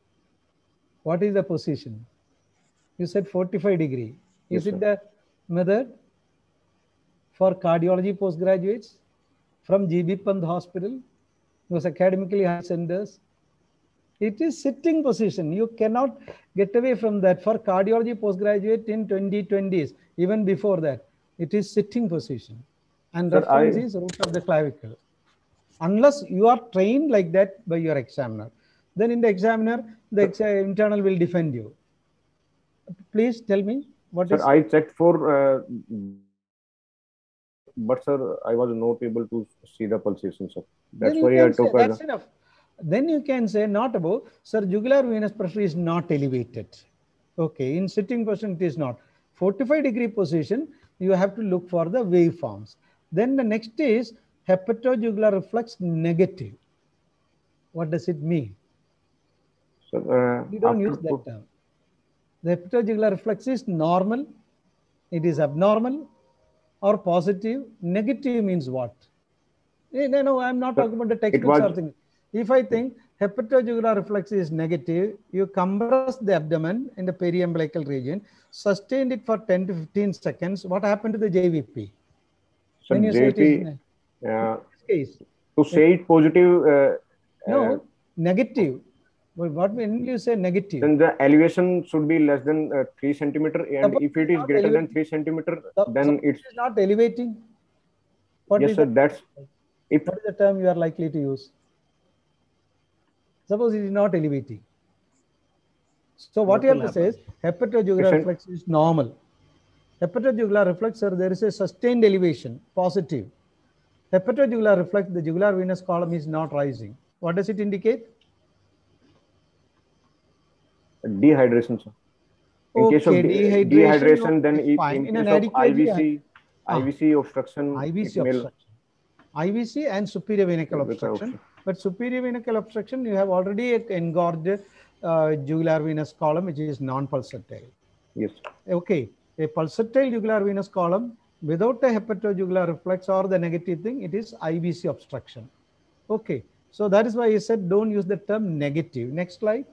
What is the position? You said 45 degree. Is it the method for cardiology postgraduates? from GB Pant Hospital, those academically high centers. It is sitting position. You cannot get away from that. For cardiology postgraduate in 2020s, even before that, it is sitting position. And Sir, reference is root of the clavicle. Unless you are trained like that by your examiner, then in the examiner, the internal will defend you. Please tell me what sir, is. I checked for, but sir, I was not able to see the pulsation, sir. That's why I took that's enough. Then you can say not above, sir, jugular venous pressure is not elevated. Okay, in sitting position, it is not. 45-degree position, you have to look for the waveforms. Then the next is hepatojugular reflex negative. What does it mean? Sir, We don't use that term. The hepatojugular reflex is normal, it is abnormal, or positive. Negative means what? No, I'm not talking about the textbooks or things. If I think hepatojugular reflex is negative, you compress the abdomen in the periumbilical region, sustain it for 10 to 15 seconds. What happened to the JVP? So when you JVP, say it is case. To say it positive. No, negative. What when you say negative? Then the elevation should be less than 3 centimeter, and if it is greater than 3 centimeter, then it's not elevating. Yes, sir. That's it. What is the term you are likely to use? Suppose it is not elevating. So what you have to say is hepatojugular reflex is normal. Hepatojugular reflex, sir, there is a sustained elevation, positive. Hepatojugular reflex, the jugular venous column is not rising. What does it indicate? Dehydration, sir. In case of dehydration, then in case of IVC obstruction, IVC and superior venical obstruction. But superior venical obstruction, you have already engorged jugular venous column, which is non-pulsatile. Yes. Okay, a pulsatile jugular venous column without a hepatojugular reflex or the negative thing, it is IVC obstruction. Okay, so that is why I said don't use the term negative. Next slide.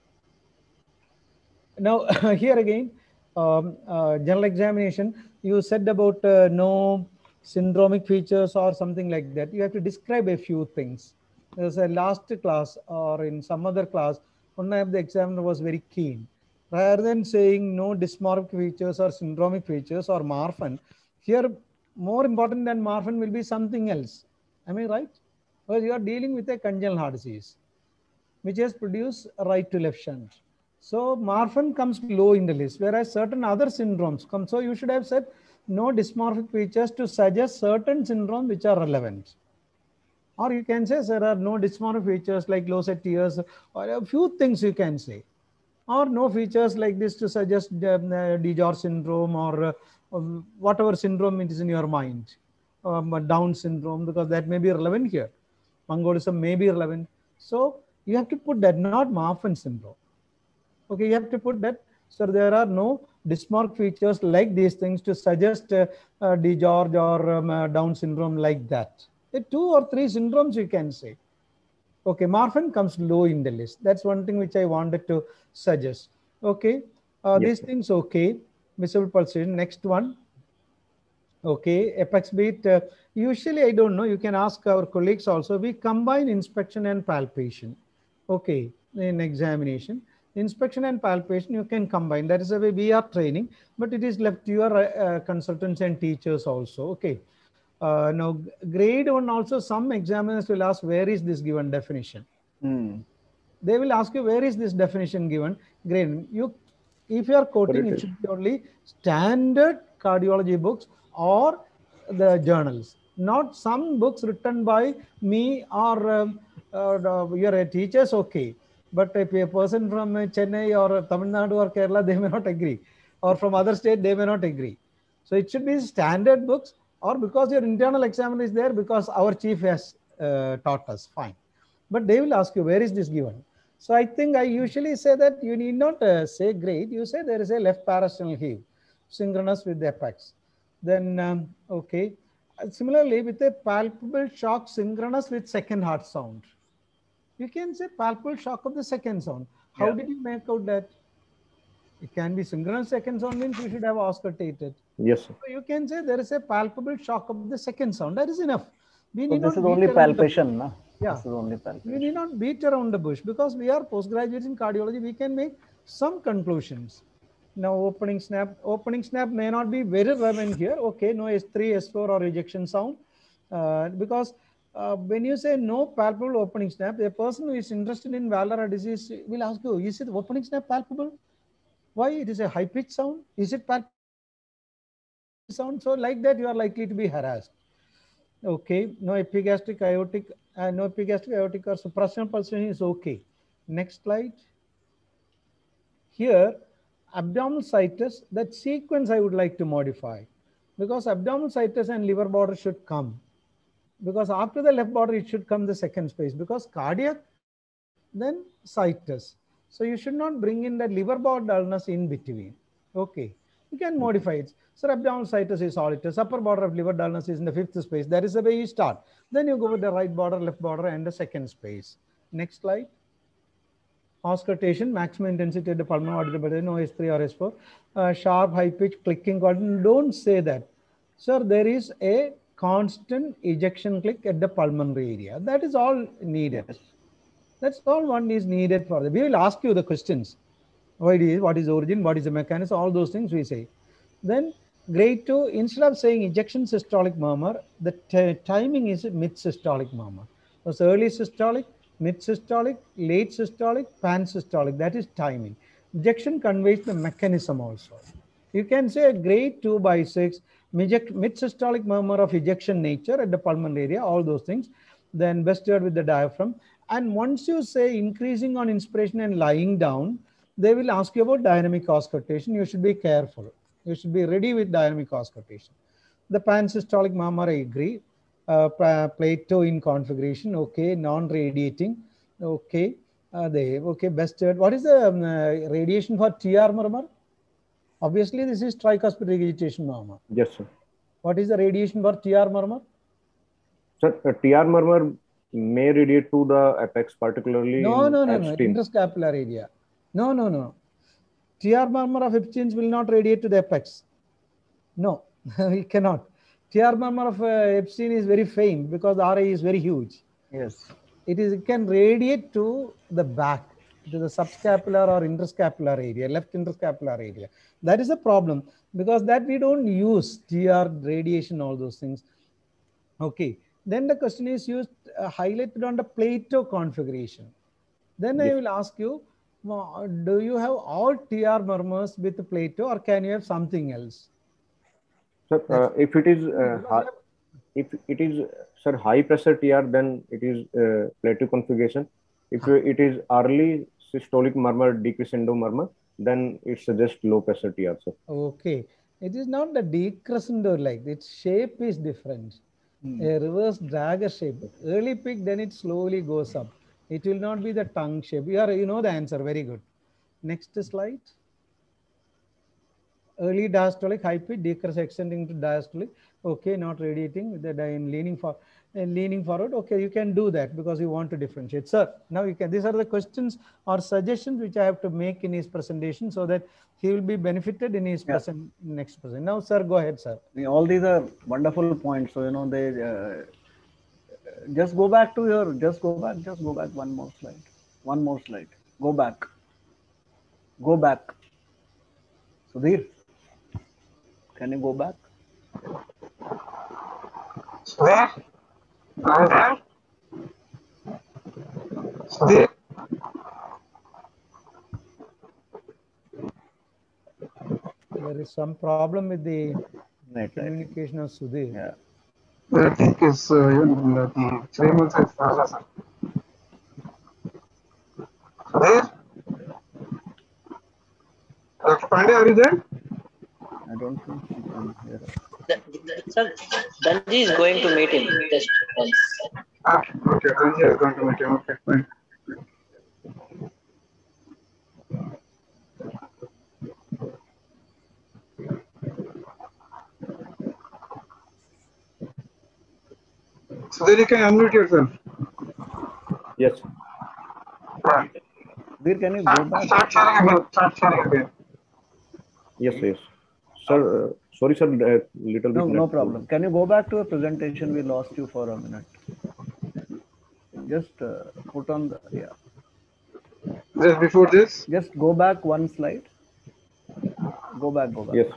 Now, here again, general examination, you said about no syndromic features or something like that. You have to describe a few things. There's a last class or in some other class, one of the examiner was very keen. Rather than saying no dysmorphic features or syndromic features or Marfan, here more important than Marfan will be something else. Am I right? Because you are dealing with a congenital heart disease, which has produced right to left shunt. So Marfan comes low in the list, whereas certain other syndromes come. So you should have said no dysmorphic features to suggest certain syndromes which are relevant. Or you can say there are no dysmorphic features like low set tears, or a few things you can say. Or no features like this to suggest DiGeorge syndrome or whatever syndrome it is in your mind. Down syndrome, because that may be relevant here. Mongolism may be relevant. So you have to put that, not Marfan syndrome. Okay, you have to put that. So there are no dysmorphic features like these things to suggest DiGeorge or Down syndrome like that. 2 or 3 syndromes you can say. Okay, Marfan comes low in the list. That's one thing which I wanted to suggest. Okay, these things okay. Visible pulsation. Next one. Okay, apex beat. Usually I don't know. You can ask our colleagues also. We combine inspection and palpation. Okay, in examination. Inspection and palpation you can combine. That is the way we are training, but it is left to your consultants and teachers also. Okay. Now grade 1 also some examiners will ask where is this given definition. They will ask you where is this definition given. Grade you, if you are quoting, it should be only standard cardiology books or the journals, not some books written by me or your teachers. Okay. But if a person from Chennai or Tamil Nadu or Kerala, they may not agree. Or from other state, they may not agree. So it should be standard books, or because your internal examiner is there, because our chief has taught us, fine. But they will ask you, where is this given? So I think I usually say that you need not say grade. You say there is a left parasternal heave, synchronous with the apex. Then, okay. Similarly, with a palpable shock synchronous with second heart sound. You can say palpable shock of the second sound. How did you make out that? It can be synchronous second sound, means you should have auscultated. Yes, sir. So you can say there is a palpable shock of the second sound. That is enough. We So need this not is beat only around the bush. palpation, na? Yeah. This is only We palpation. need not beat around the bush because we are postgraduates in cardiology. We can make some conclusions. Now, opening snap may not be very relevant here. Okay, no S3, S4 or ejection sound. Because when you say no palpable opening snap, a person who is interested in valvular disease will ask you, is it opening snap palpable? Why? It is a high pitch sound. Is it palpable sound? So like that, you are likely to be harassed. Okay, no epigastric aortic, no epigastric aortic or supraspinal pulsation is okay. Next slide. Here, abdominal situs, that sequence I would like to modify because abdominal situs and liver border should come. Because after the left border, it should come the second space because cardiac, then situs. So you should not bring in the liver border dullness in between. Okay, you can modify it. So abdominal situs is all it is. Upper border of liver dullness is in the fifth space. That is the way you start. Then you go with the right border, left border, and the second space. Next slide. Auscultation, maximum intensity at the pulmonary auditory, no S3 or S4. Sharp, high pitch, clicking. Don't say that. Sir, there is a constant ejection click at the pulmonary area. That is all needed. Yes. That's all one is needed for that. We will ask you the questions. What is the origin, what is the mechanism, all those things we say. Then grade 2, instead of saying ejection systolic murmur, the timing is mid-systolic murmur. So early systolic, mid-systolic, late systolic, pan-systolic, that is timing. Ejection conveys the mechanism also. You can say a grade 2 by 6, mid-systolic murmur of ejection nature at the pulmonary area, all those things. Then vested with the diaphragm. And once you say increasing on inspiration and lying down, they will ask you about dynamic auscultation. You should be careful. You should be ready with dynamic auscultation. The pansystolic murmur, I agree. Plateau in configuration, okay. Non-radiating, okay. Okay, vested. What is the radiation for TR murmur? Obviously, this is tricuspid regurgitation murmur. Yes, sir. What is the radiation for TR murmur? Sir, TR murmur may radiate to the apex, particularly No, Epstein. interscapular area. No. TR murmur of Epstein's will not radiate to the apex. No, it cannot. TR murmur of Epstein is very faint because the RA is very huge. Yes. It can radiate to the back, to the subscapular or interscapular area, left interscapular area. That is a problem because that we don't use TR radiation, all those things. Okay. Then the question is used highlighted on the Plateau configuration. Then I will ask you, do you have all TR murmurs with Plateau or can you have something else? Sir, if it is sir high pressure TR, then it is Plateau configuration. If it is early systolic murmur, decrescendo murmur, then it suggests low pressure TR, sir. Okay, it is not the decrescendo like its shape is different. A reverse dragger shape. Early peak, then it slowly goes up. It will not be the tongue shape. You know the answer. Very good. Next slide. Early diastolic, high pitch, decrease extending to diastolic. Okay, not radiating with the leaning forward. Okay, you can do that because you want to differentiate. Sir, now you can. These are the questions or suggestions which I have to make in his presentation so that he will be benefited in his next present. Now, sir, go ahead, sir. All these are wonderful points. So they just go back to your. Just go back one more slide. One more slide. Go back. Sudhir, can you go back? Sudhir? I'm there. Sudhir? There is some problem with the communication of Sudhir. Yeah. I think it's the 3 months is Sudhir? Dr. Pandey, are you there? I don't think he can hear us. Sir, Danji is going to meet him. Just once. Okay, Danji is going to meet him. Okay, fine. Sudhir, you can unmute yourself. Yes. Sudhir, can you go back? Start sharing again. Yes. Sir, sorry, sir, little bit. No problem. Can you go back to a presentation? We lost you for a minute. Just put on the, yeah. Just before this, Just go back one slide. Go back. Yes.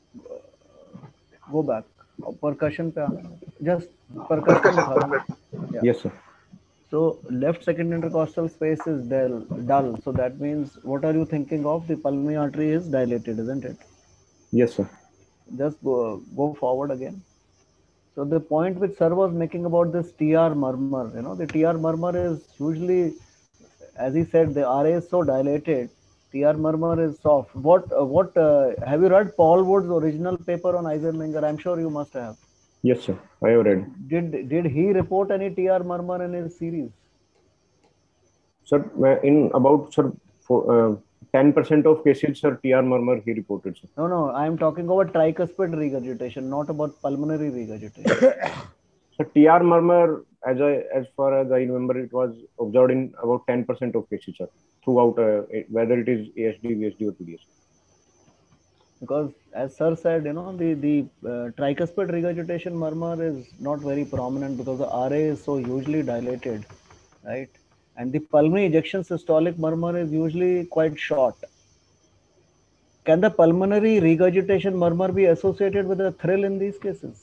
Go back. Percussion पे आना. Just percussion दिखा दो. Yeah. Yes, sir. So left second intercostal space is dull. So that means what are you thinking of? The pulmonary artery is dilated, isn't it? Yes, sir. Just go forward again. So the point which sir was making about this TR murmur, the TR murmur is usually, as he said, the RA is so dilated. TR murmur is soft. What have you read Paul Wood's original paper on Eisenmenger? I'm sure you must have. Yes, sir. I have read. Did he report any TR murmur in his series? Sir, in about, sir, for 10% of cases, sir, TR murmur he reported, sir. No, I am talking about tricuspid regurgitation, not about pulmonary regurgitation. So TR murmur, as far as I remember, it was observed in about 10% of cases, sir, throughout, whether it is ASD, VSD, or PDS. Because as sir said, the tricuspid regurgitation murmur is not very prominent because the RA is so hugely dilated, right? And the pulmonary ejection systolic murmur is usually quite short. Can the pulmonary regurgitation murmur be associated with a thrill in these cases?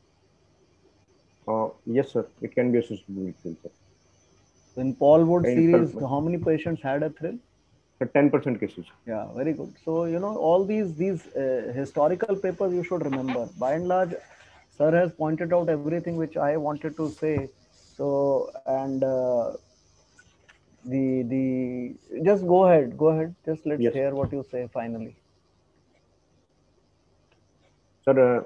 Yes, sir. It can be associated with thrill, sir. In Paul Wood series, how many patients had a thrill? 10% cases. Yeah, very good. So, all these historical papers you should remember. By and large, sir has pointed out everything which I wanted to say. So, and just go ahead. Just let's hear what you say finally. Sir,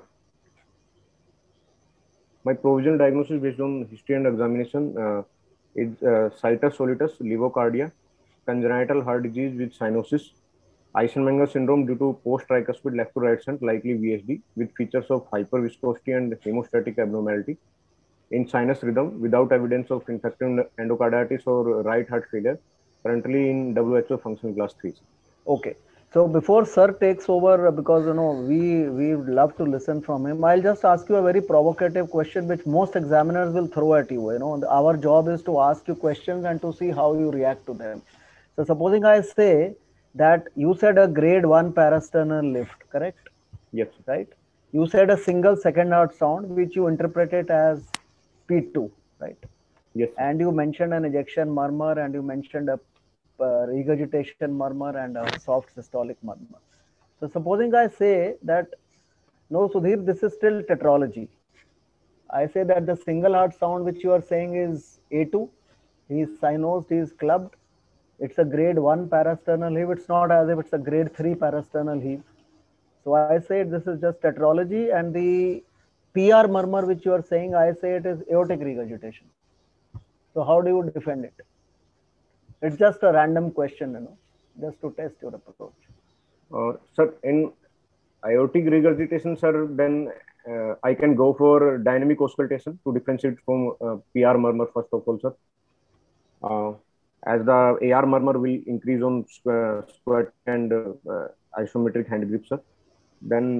my provisional diagnosis based on history and examination is situs solitus, levocardia, congenital heart disease with cyanosis, Eisenmenger syndrome due to post-tricuspid left to right shunt, likely VSD, with features of hyperviscosity and hemostatic abnormality, in sinus rhythm without evidence of infective endocarditis or right heart failure, currently in WHO functional class 3. Okay. So before sir takes over, because we love to listen from him, I'll just ask you a very provocative question which most examiners will throw at you. Our job is to ask you questions and to see how you react to them. So supposing I say that you said a grade 1 parasternal lift, correct? Yes. Right? You said a single second heart sound which you interpreted as P2, right? Yes. And you mentioned an ejection murmur, and you mentioned a regurgitation murmur and a soft systolic murmur. So supposing I say that, no, Sudhir, this is still tetralogy. I say that the single heart sound which you are saying is A2, he is cynosed, he is clubbed. It's a grade 1 parasternal heave. It's not as if it's a grade 3 parasternal heave. So I say this is just tetralogy, and the PR murmur which you are saying, I say it is aortic regurgitation. So how do you defend it? It's just a random question, just to test your approach. Sir, in aortic regurgitation, sir, then I can go for dynamic auscultation to differentiate from PR murmur first of all, sir. As the AR murmur will increase on squat and isometric hand grip, sir, then...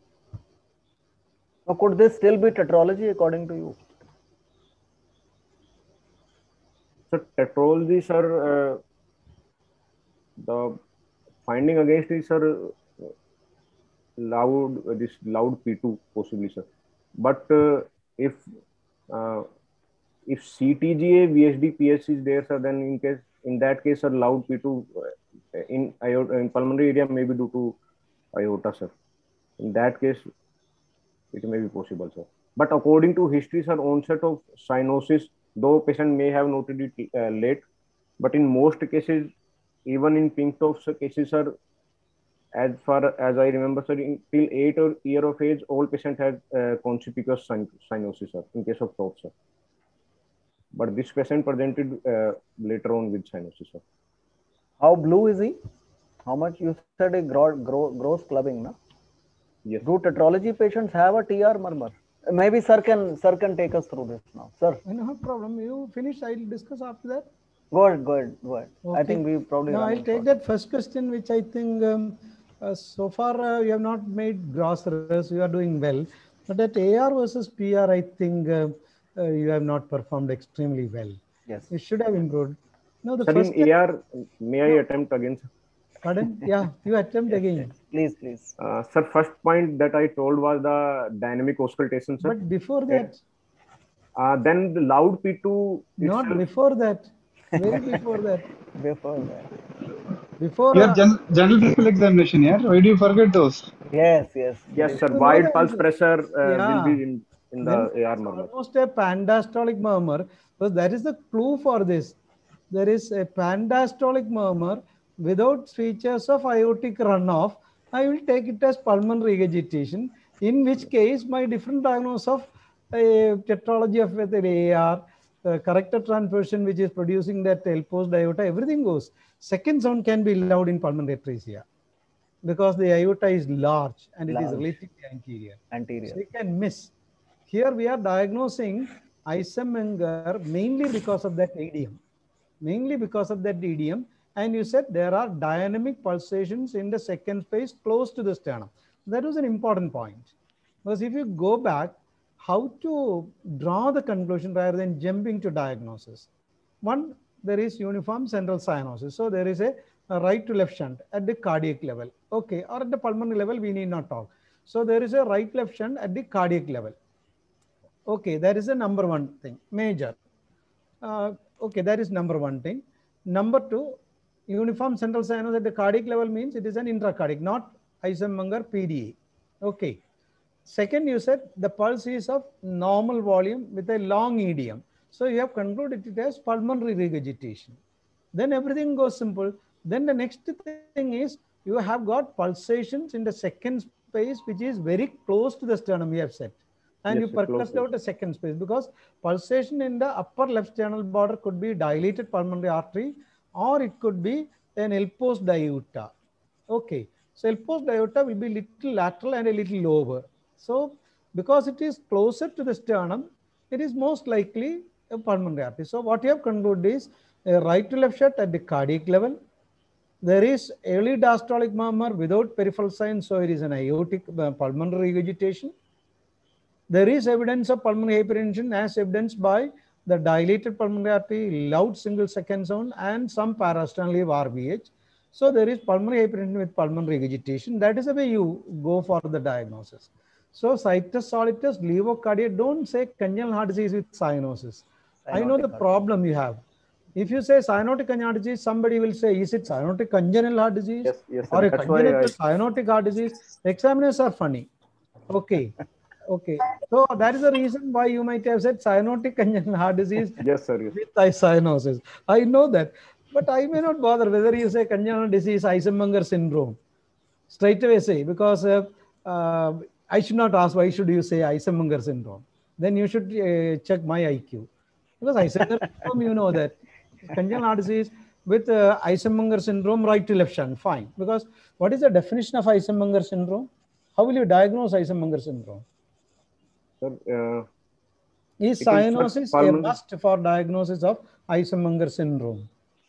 Now, could this still be tetralogy according to you? So tetralogy, sir, the finding against is, sir, loud P2 possibly, sir. But if CTGA VSD PS is there, sir, then in that case, sir, loud P2 in pulmonary area may be due to aorta, sir. In that case, it may be possible, sir. But according to history, sir, onset of cyanosis, though patient may have noted it late, but in most cases, even in Pinktoff's cases, sir, as far as I remember, sir, till 8 year of age, all patients had conspicuous cyanosis, sir, in case of Toff, sir. But this patient presented later on with cyanosis, sir. How blue is he? How much? You said a gross clubbing, no? Yes. Do tetralogy patients have a TR murmur? Maybe sir can take us through this now. Sir. No problem. You finish. I'll discuss after that. Go ahead. Okay. I think we probably... No, I'll take that first question, which I think So far, you have not made gross errors. You are doing well. But at AR versus PR, I think you have not performed extremely well. Yes. You should have improved. No, the Sir, first in AR, may I attempt again, sir? pardon? Yeah, you attempt Yes, again. yes. Please, please. Sir, first point that I told was the dynamic auscultation, sir. But before that, Then the loud P2 not itself. before that, very before that. Before that. Before, Your general physical examination, yeah? Why do you forget those? Yes, yes. Yes, sir. you know Wide the pulse answer. pressure will Yeah. be in Then the AR it's murmur. almost a pandastolic murmur. So that is the clue for this. There is a pandastolic murmur without features of aortic runoff. I will take it as pulmonary regurgitation, in which case my different diagnosis of tetralogy of the AR, corrected transversion, which is producing that L-post aorta, everything goes. Second sound can be loud in pulmonary atresia because the aorta is large and it is Large. relatively anterior. Anterior. So you can miss. Here we are diagnosing Eisenmenger mainly because of that idiom. Mainly because of that idiom. And you said there are dynamic pulsations in the second space close to the sternum. That was an important point. Because if you go back, how to draw the conclusion rather than jumping to diagnosis. One, there is uniform central cyanosis. So there is a right to left shunt at the cardiac level. Okay, or at the pulmonary level, we need not talk. So there is a right left shunt at the cardiac level. Okay, that is the number one thing, major. Okay, that is number one thing. Number two, uniform central cyanosis at the cardiac level means it is an intracardiac, not Eisenmenger PDA. Okay. Second, you said the pulse is of normal volume with a long idiom. So you have concluded it as pulmonary regurgitation. Then everything goes simple. Then the next thing is you have got pulsations in the second space, which is very close to the sternum, we have said. And Yes, you sir, percussed close. out a second space because pulsation in the upper left sternal border could be dilated pulmonary artery or it could be an L-post aorta. Okay, so L-post aorta will be little lateral and a little lower. So because it is closer to the sternum, it is most likely a pulmonary artery. So what you have concluded is a right to left shunt at the cardiac level. There is early diastolic murmur without peripheral signs, so it is an aortic pulmonary regurgitation. There is evidence of pulmonary hypertension as evidenced by the dilated pulmonary artery, loud single second sound, and some parasternal RVH. So there is pulmonary hypertension with pulmonary regurgitation. That is the way you go for the diagnosis. So situs solitus, levocardia, don't say congenital heart disease with cyanosis. I know the problem you have. If you say cyanotic congenital disease, somebody will say, is it cyanotic congenital heart disease Yes, or a that's why congenital cyanotic heart disease? Examiners are funny. Okay. Okay. So that is the reason why you might have said cyanotic congenital heart disease Yes, sir. Yes. with cyanosis. I know that. But I may not bother whether you say congenital disease, Eisenmenger syndrome. Straight away say, because I should not ask why should you say Eisenmenger syndrome. Then you should check my IQ. Because Eisenmenger syndrome, you know that. Congenital heart disease with Eisenmenger syndrome, right to left shunt, fine. Because what is the definition of Eisenmenger syndrome? How will you diagnose Eisenmenger syndrome? Sir, Is cyanosis a must for diagnosis of Eisenmenger syndrome?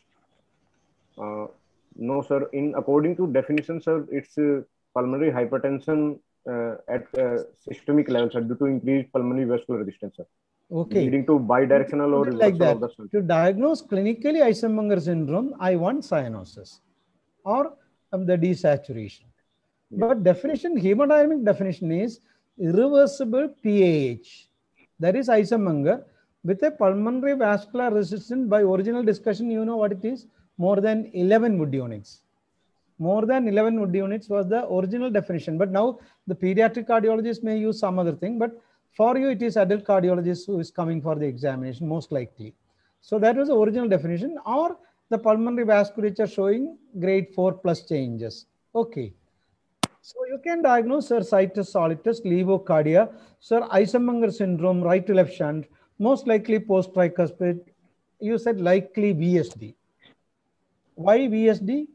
No, sir. According to definition, sir, it's pulmonary hypertension at systemic level, sir, due to increased pulmonary vascular resistance, sir. Okay. Leading to bidirectional or like that. of the shunt. To diagnose clinically Eisenmenger syndrome, I want cyanosis or the desaturation. Yeah. But definition, hemodynamic definition is irreversible PAH. That is Eisenmenger with a pulmonary vascular resistance. By original discussion, you know what it is? More than 11 Wood units. More than 11 Wood units was the original definition. But now the pediatric cardiologist may use some other thing. But for you, it is adult cardiologist who is coming for the examination, most likely. So that was the original definition, or the pulmonary vasculature showing grade 4 plus changes. Okay. So you can diagnose, sir, situs solitus, levocardia, sir, Eisenmenger syndrome, right to left shunt, most likely post tricuspid. You said likely VSD. Why VSD?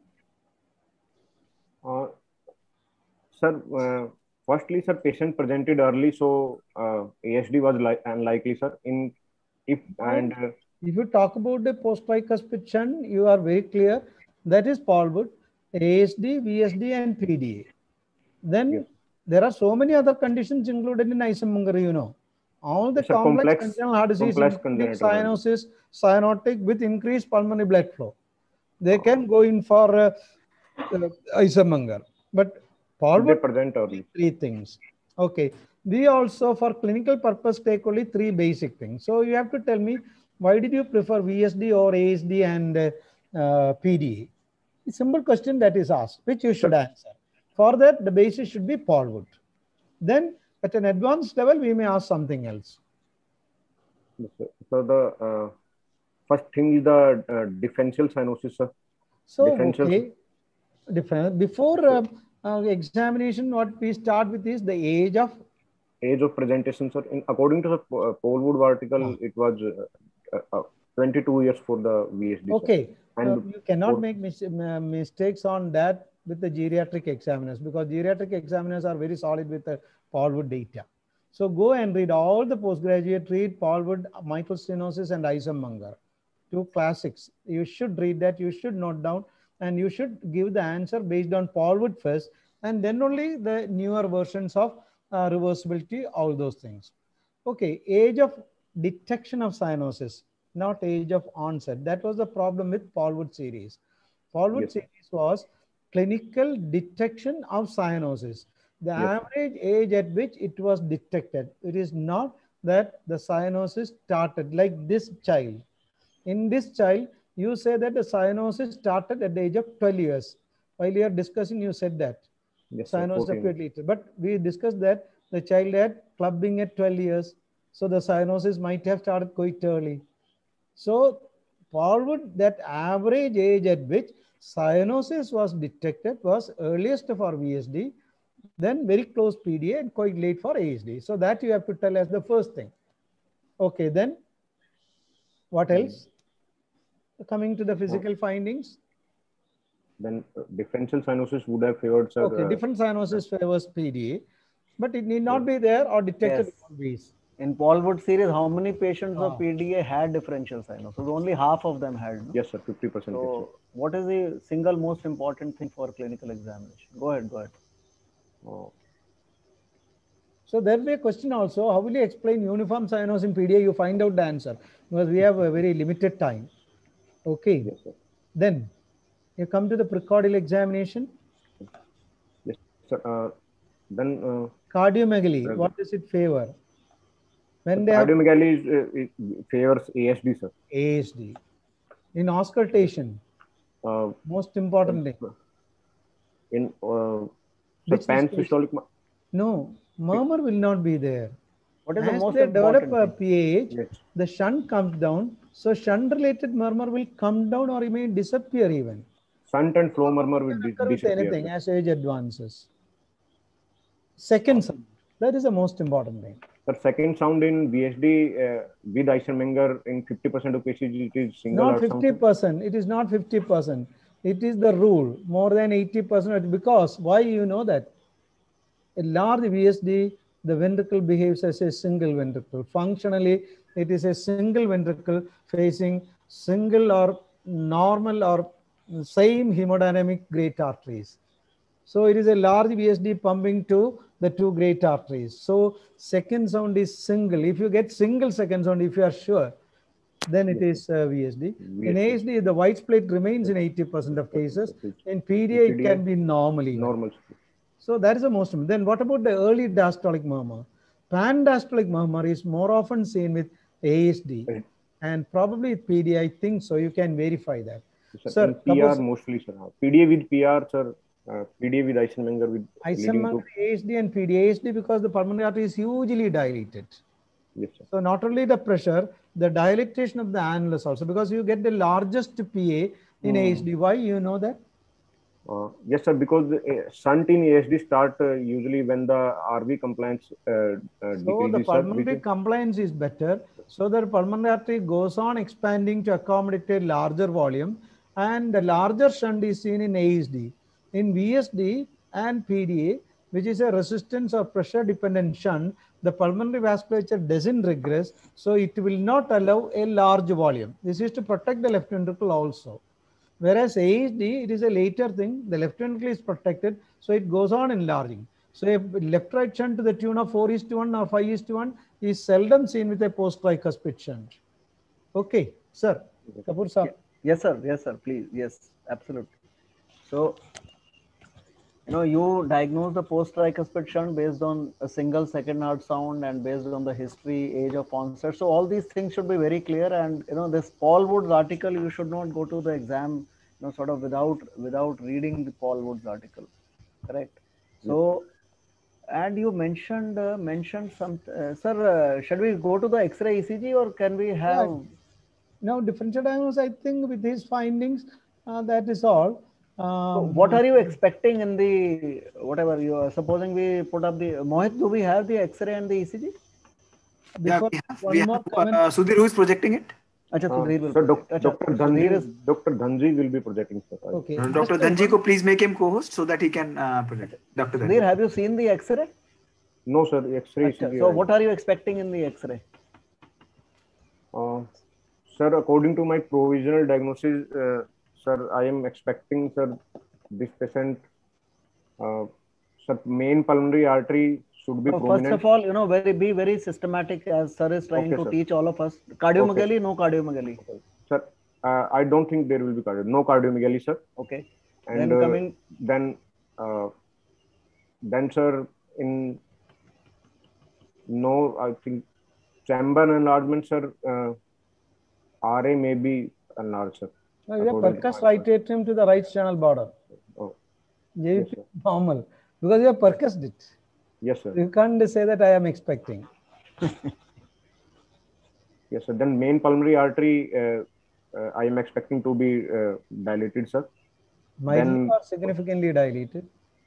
Sir, firstly, sir, patient presented early, so ASD was unlikely, sir. If you talk about the post tricuspid shunt, you are very clear that is Paul Wood. ASD, VSD, and PDA. Then Yes. there are so many other conditions included in Eisenmenger, you know. All the It's a complex complex, congenital heart disease, complex including congenital heart disease. cyanosis, cyanotic with increased pulmonary blood flow. They can go in for Eisenmenger. But Should Paul they would present early? three things. Okay. We also, for clinical purpose, take only three basic things. So you have to tell me, why did you prefer VSD or ASD and PDA? A simple question that is asked, which you should Sure. answer. For that, the basis should be Paul Wood. Then at an advanced level, we may ask something else. Yes, sir. So the first thing is the differential cyanosis, sir. So, Differential. okay. Before examination, what we start with is the age of Presentation, sir. According to the Paul Wood article, it was 22 years for the VSD. Sir. Okay, And you cannot make mistakes on that with the geriatric examiners, because geriatric examiners are very solid with the Paul Wood data. So go and read all the postgraduate, read Paul Wood, mitral stenosis, and Eisenmenger, two classics. You should read that, you should note down, and you should give the answer based on Paul Wood first, and then only the newer versions of reversibility, all those things. Okay, age of detection of cyanosis, not age of onset. That was the problem with Paul Wood series. Paul Wood Yes. series was clinical detection of cyanosis. The Yes. average age at which it was detected. It is not that the cyanosis started like this child. In this child, you say that the cyanosis started at the age of 12 years. While you are discussing, you said that. Yes, sir. Cyanosis 14. appeared later. But we discussed that the child had clubbing at 12 years. So the cyanosis might have started quite early. So Paul Wood, that average age at which cyanosis was detected was earliest for VSD, then very close PDA, and quite late for ASD. So that you have to tell as the first thing. Okay, then what else? Coming to the physical findings. Then differential cyanosis would have favored, sir. Okay, different cyanosis favors PDA, but it need not be there or detected Yes. in ways. In Paul Wood series, how many patients of Ah. PDA had differential cyanosis? Only half of them had. No? Yes, sir. 50%. So, what is the single most important thing for clinical examination? Go ahead. Go ahead. Oh. So there will be a question also, how will you explain uniform cyanosis in PDA? You find out the answer, because we have a very limited time. Okay. Yes, sir. Then you come to the precordial examination. Yes, sir. Then Cardiomegaly, what does it favor? When they have cardiomegaly it favors ASD, sir. ASD. In auscultation, most important thing. In Which pansystolic. No, murmur will not be there. What is the As most they develop important a thing? PAH, Yes. the shunt comes down. So shunt-related murmur will come down or it may disappear even. Shunt and flow murmur will Occur with disappear. anything as age advances. Second sound, that is the most important thing. The second sound in VSD with Eisenmenger in 50% of cases it is single Not heart sound. 50%. It is not 50%. It is the rule. More than 80%. Because why you know that? A large VSD, the ventricle behaves as a single ventricle. Functionally, it is a single ventricle facing single or normal or same hemodynamic great arteries. So it is a large VSD pumping to the two great arteries. So second sound is single. If you get single second sound, if you are sure, then it is VSD. In ASD, the white split remains in 80% of cases. In PDA, it can be normally. Normal. So that is the most. Then what about the early diastolic murmur? Pan-diastolic murmur is more often seen with ASD and probably with PDA. I think so. You can verify that. Sir, PR mostly, sir. PDA with PR, sir. PDA with Eisenmenger with Eisenmenger, ASD and PDA. ASD because the pulmonary artery is hugely dilated. Yes, sir. So not only the pressure, the dilatation of the annulus also, because you get the largest PA in ASD. Why you know that? Yes, sir. Because shunt in ASD start usually when the RV compliance decreases. So the pulmonary compliance is better. So the pulmonary artery goes on expanding to accommodate a larger volume, and the larger shunt is seen in ASD. In VSD and PDA, which is a resistance or pressure dependent shunt, the pulmonary vasculature doesn't regress, so it will not allow a large volume. This is to protect the left ventricle also. Whereas ASD, it is a later thing. The left ventricle is protected, so it goes on enlarging. So a left-right shunt to the tune of 4:1 or 5:1 is seldom seen with a post-tricuspid shunt. Okay, sir. Kapoor sir. Yes, sir. Yes, sir. Please. Yes, absolutely. So, you diagnose the post-tricuspid shunt based on a single second heart sound and based on the history, age of onset. So all these things should be very clear. And this Paul Woods article, you should not go to the exam, sort of without reading the Paul Woods article. Correct. So, and you mentioned some, sir. Should we go to the X-ray ECG or can we have? Yeah. Now, differential diagnosis, I think with these findings, that is all. So what are you expecting in the whatever you are supposing we put up the Mohit? Do we have the X-ray and the ECG? Yeah, we have Sudhir, who is projecting it. So Dr. Dhanji will be projecting. Okay. Dr. Dhanji, please make him co-host so that he can project. Dr. Sudhir, have you seen the X-ray? No, sir. X-ray. So what are you expecting in the X-ray? Sir, according to my provisional diagnosis, sir, I am expecting, sir, this patient, sir, main pulmonary artery should be prominent. First of all, be very systematic as sir is trying to teach all of us. Cardiomegaly, no cardiomegaly. Sir, I don't think there will be no cardiomegaly, sir. Okay. And then, sir, I think chamber enlargement, sir, RA may be enlarged, sir. You have percuss right atrium to the right channel border. Oh. Yes, normal. Because you have percussed it. Yes, sir. You can't say that I am expecting. Yes, sir. Then main pulmonary artery, I am expecting to be dilated, sir. Mildly or significantly dilated.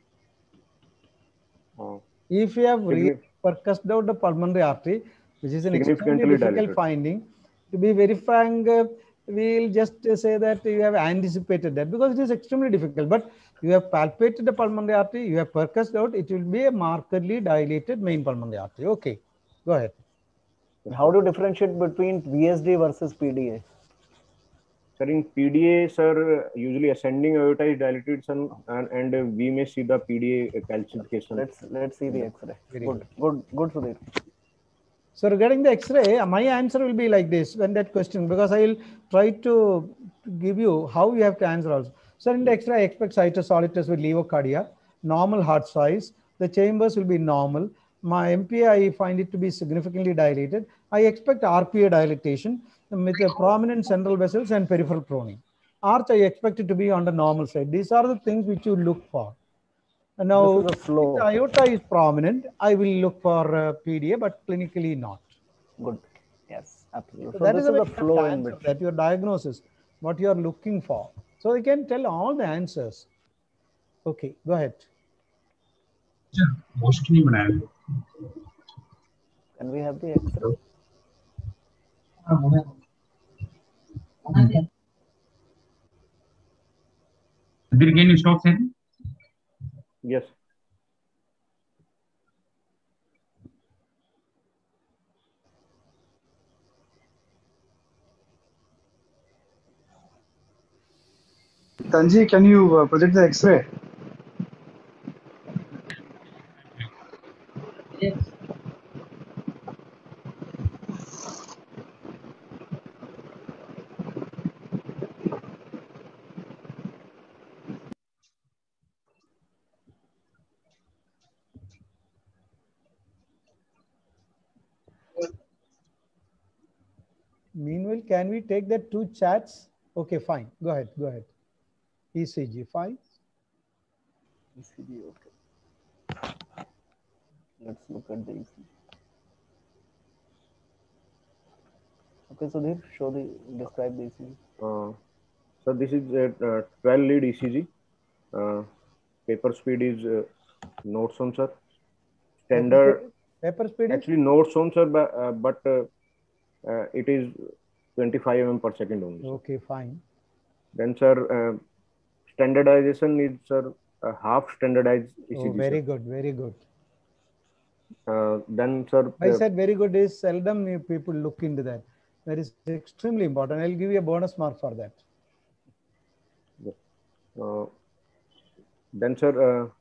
If you have really percussed out the pulmonary artery, which is an extremely difficult dilated finding, to be very frank, we'll just say that you have anticipated that because it is extremely difficult. But you have palpated the pulmonary artery, you have percussed out, it will be a markedly dilated main pulmonary artery. Okay, go ahead. How do you differentiate between VSD versus PDA? Sir, in PDA, sir, usually ascending aorta is dilated, sir, and we may see the PDA calcification. Let's see the X-ray. Good, Sudhir. So regarding the X-ray, my answer will be like this when that question, because I will try to give you how you have to answer also. So in the X-ray, I expect cytosolitis with levocardia, normal heart size, the chambers will be normal. My MPA, I find it to be significantly dilated. I expect RPA dilatation with a prominent central vessels and peripheral proning. Arch, I expect it to be on the normal side. These are the things which you look for. And now, if the aorta is prominent, I will look for PDA, but clinically not. Good. Yes, absolutely. So that is the flow in which that your diagnosis, what you are looking for. So you can tell all the answers. Okay, go ahead. Can we have the X-ray? Can you stop saying? Yes. Tanji, can you project the X-ray? Yes. Meanwhile, can we take the two chats? Okay, fine. Go ahead. Go ahead. ECG, fine. ECG, okay. Let's look at the ECG. Okay, so describe the ECG. So this is a 12 lead ECG. Paper speed is notes on, sir. Standard. Paper speed is? Actually notes on, sir, but it is 25 mm per second only. Okay, fine. Then, sir, standardization is, sir, half standardized ECG. Oh, very good, very good. Then, sir, I said very good is seldom people look into that. That is extremely important. I'll give you a bonus mark for that. Uh, then, sir,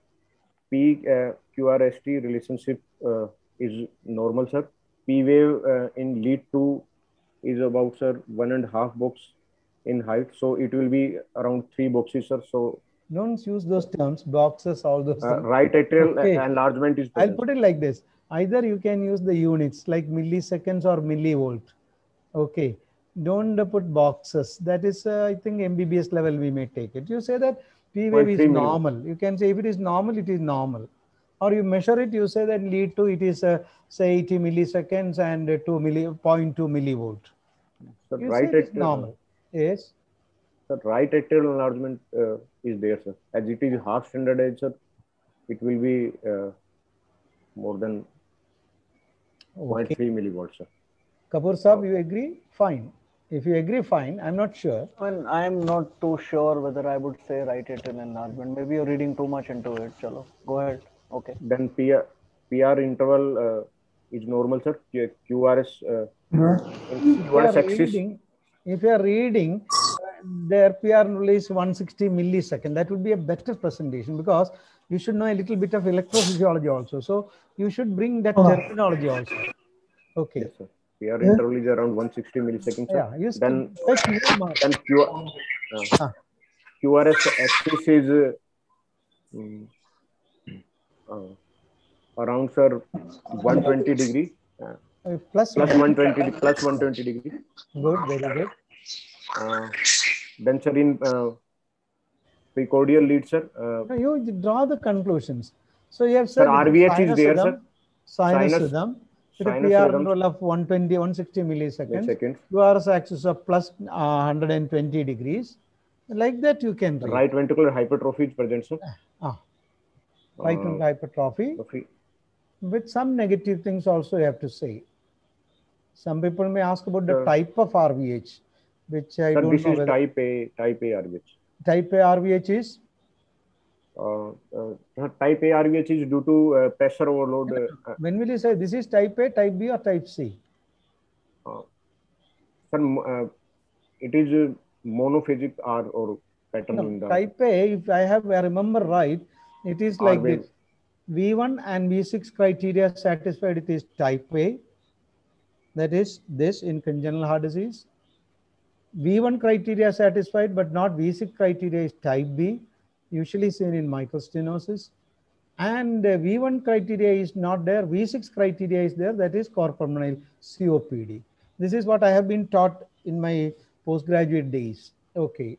PQRST relationship is normal, sir. P wave in lead 2 is about, sir, 1.5 box in height. So it will be around 3 boxes, sir. So don't use those terms, boxes, all those things. right atrial Okay. enlargement is I'll present. put it like this. Either you can use the units like milliseconds or millivolt. Okay. Don't put boxes. That is, I think MBBS level we may take it. You say that P wave is 0.3 normal. You can say if it is normal, it is normal. Or you measure it, you say that lead to it is say 80 milliseconds and 0.2 millivolt. So You right say it is at normal. Yes. the right atrial enlargement is there, sir. As it is half standardized, sir, it will be more than 0.3 millivolts, sir. Kapoor Saab, you agree? Fine. If you agree, fine. I'm not sure. I mean, I'm not too sure whether I would say right atrial enlargement. Maybe you're reading too much into it. Chalo, go ahead. Okay. Then PR interval is normal, sir. QRS QRS axis. If you are reading, their PR interval is 160 millisecond. That would be a better presentation because you should know a little bit of electrophysiology also. So you should bring that terminology also. Okay. Yes, sir. PR interval is around 160 milliseconds, sir. Yeah, Then then QRS axis is around, sir, 120 degree. Plus 120 degree. Good, very good. Then, sir, in precordial lead, sir. No, you draw the conclusions. So you have said sir, RVH is there, sir. Sinus rhythm with a PR interval of 120, 160 milliseconds. QRS axis of plus 120 degrees. Like that you can read. Right ventricular hypertrophy is present, sir. Right ventricular hypertrophy. With some negative things also you have to say. Some people may ask about the type of RVH, which I don't know. This is type A RVH. Type A RVH is? Type A RVH is due to pressure overload. When will you say this is type A, type B, or type C? Sir, it is monophagic R or pattern in the type A. If I remember right, it is like this. V1 and V6 criteria satisfied, it is type A. That is this in congenital heart disease. V1 criteria satisfied, but not V6 criteria is type B, usually seen in mitral stenosis. And V1 criteria is not there, V6 criteria is there, that is corpulmonale COPD. This is what I have been taught in my postgraduate days. Okay.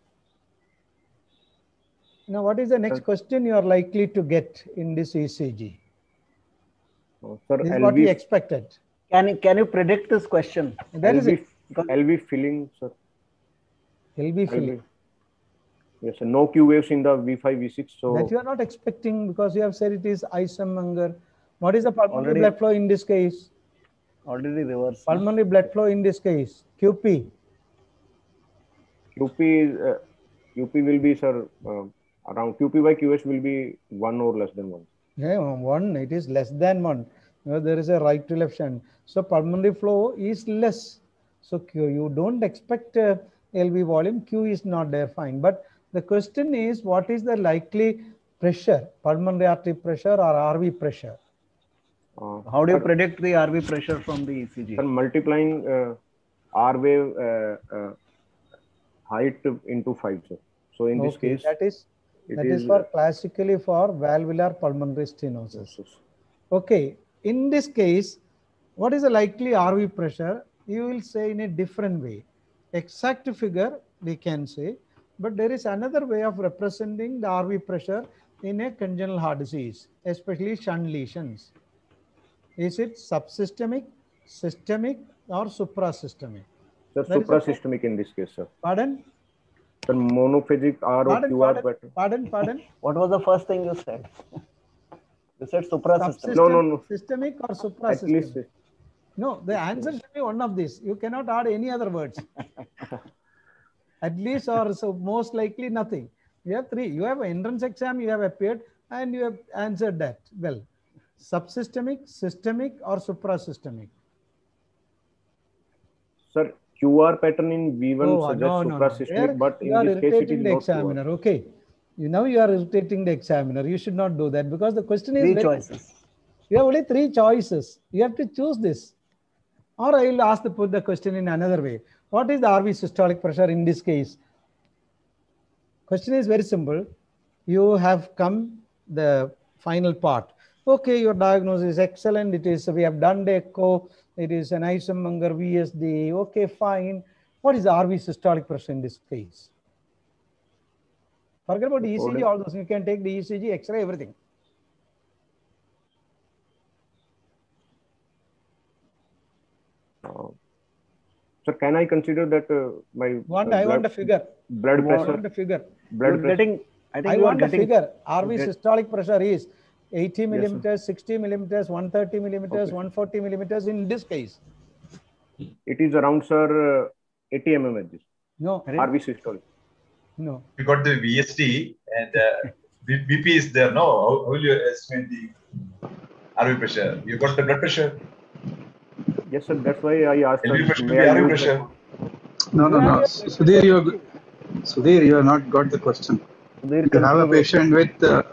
Now, what is the next question you are likely to get in this ECG? Sir, this is what we expected. Can you predict this question? That is it. LV filling, sir. LV filling. Yes, sir. No Q waves in the V5, V6. So that you are not expecting because you have said it is Eisenmenger. What is the pulmonary blood flow in this case? Already reversed. Pulmonary blood flow in this case. QP. QP will be, sir, around QP by QS will be 1 or less than 1. Yeah, 1. It is less than 1. There is a right to left shunt. So pulmonary flow is less. So you don't expect LV volume. Q is not there, fine. But the question is, what is the likely pressure, pulmonary artery pressure or RV pressure? How do you predict the RV pressure from the ECG? Sir, multiplying R wave height into 5, sir. So in this case, that is for classically for valvular pulmonary stenosis. Yes. Okay. In this case, what is the likely RV pressure? You will say in a different way. Exact figure we can say, but there is another way of representing the RV pressure in a congenital heart disease, especially shunt lesions. Is it subsystemic, systemic, or suprasystemic? Sir, suprasystemic in this case, sir. Pardon? Sir, monophagic R or QR pattern. Pardon? What was the first thing you said? You said suprasystemic. No. Systemic or suprasystemic? At least. No, the answer should be one of these. You cannot add any other words. At least or so most likely nothing. You have 3. You have an entrance exam, you have appeared, and you have answered that. Well, subsystemic, systemic, or suprasystemic? Sir, QR pattern in V1 suggests suprasystemic, but in this case it is not examiner. QR. Okay. Now you are irritating the examiner. You should not do that because the question is Three very, choices. you have only 3 choices. You have to choose this. Or I will ask to put the question in another way. What is the RV systolic pressure in this case? Question is very simple. You have come the final part. Okay, your diagnosis is excellent. It is, we have done the echo. It is an Eisenmenger VSD. Okay, fine. What is the RV systolic pressure in this case? Forget about the ECG, all those. You can take the ECG, X-ray, everything. Sir, can I consider that my I want a figure. Blood pressure. I want a figure. Blood pressure. I want a figure. RV systolic pressure is 80 millimeters, 60 millimeters, 130 millimeters, 140 millimeters in this case. It is around, sir, 80 mmHg. No. RV systolic. No. You got the VSD and BP is there. No, how will you estimate the RV pressure? You got the blood pressure. Yes, sir. That's why I asked. LV pressure, RV pressure. No. Sudhir, you have not got the question. You have a patient with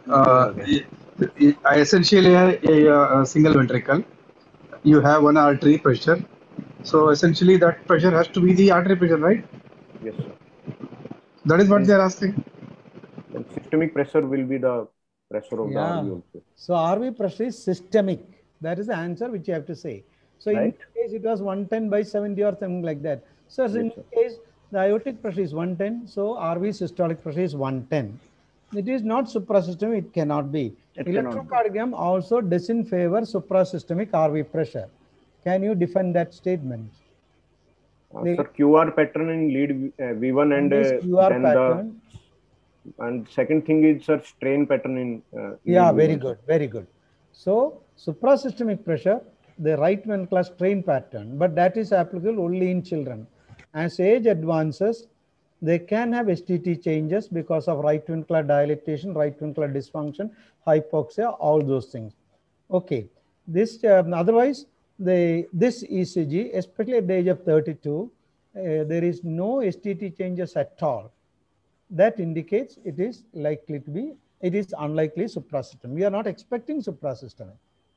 essentially a single ventricle. You have one artery pressure. So essentially that pressure has to be the artery pressure, right? Yes, sir. That is what they are asking. And systemic pressure will be the pressure of the RV also. So RV pressure is systemic. That is the answer which you have to say. So in this case, it was 110 by 70 or something like that. So in this case, the aortic pressure is 110. So RV systolic pressure is 110. It is not suprasystemic. It cannot be. Electrocardiogram also doesn't favor suprasystemic RV pressure. Can you defend that statement? Sir, QR pattern in lead V1 and QR pattern. And second thing is, sir, strain pattern in very good, very good. So suprasystemic pressure, the right ventricular strain pattern, but that is applicable only in children. As age advances, they can have STT changes because of right ventricular dilatation, right ventricular dysfunction, hypoxia, all those things. Okay, this otherwise this ECG, especially at the age of 32, there is no STT changes at all. That indicates it is likely to be, it is unlikely suprasystemic. We are not expecting suprasystemic.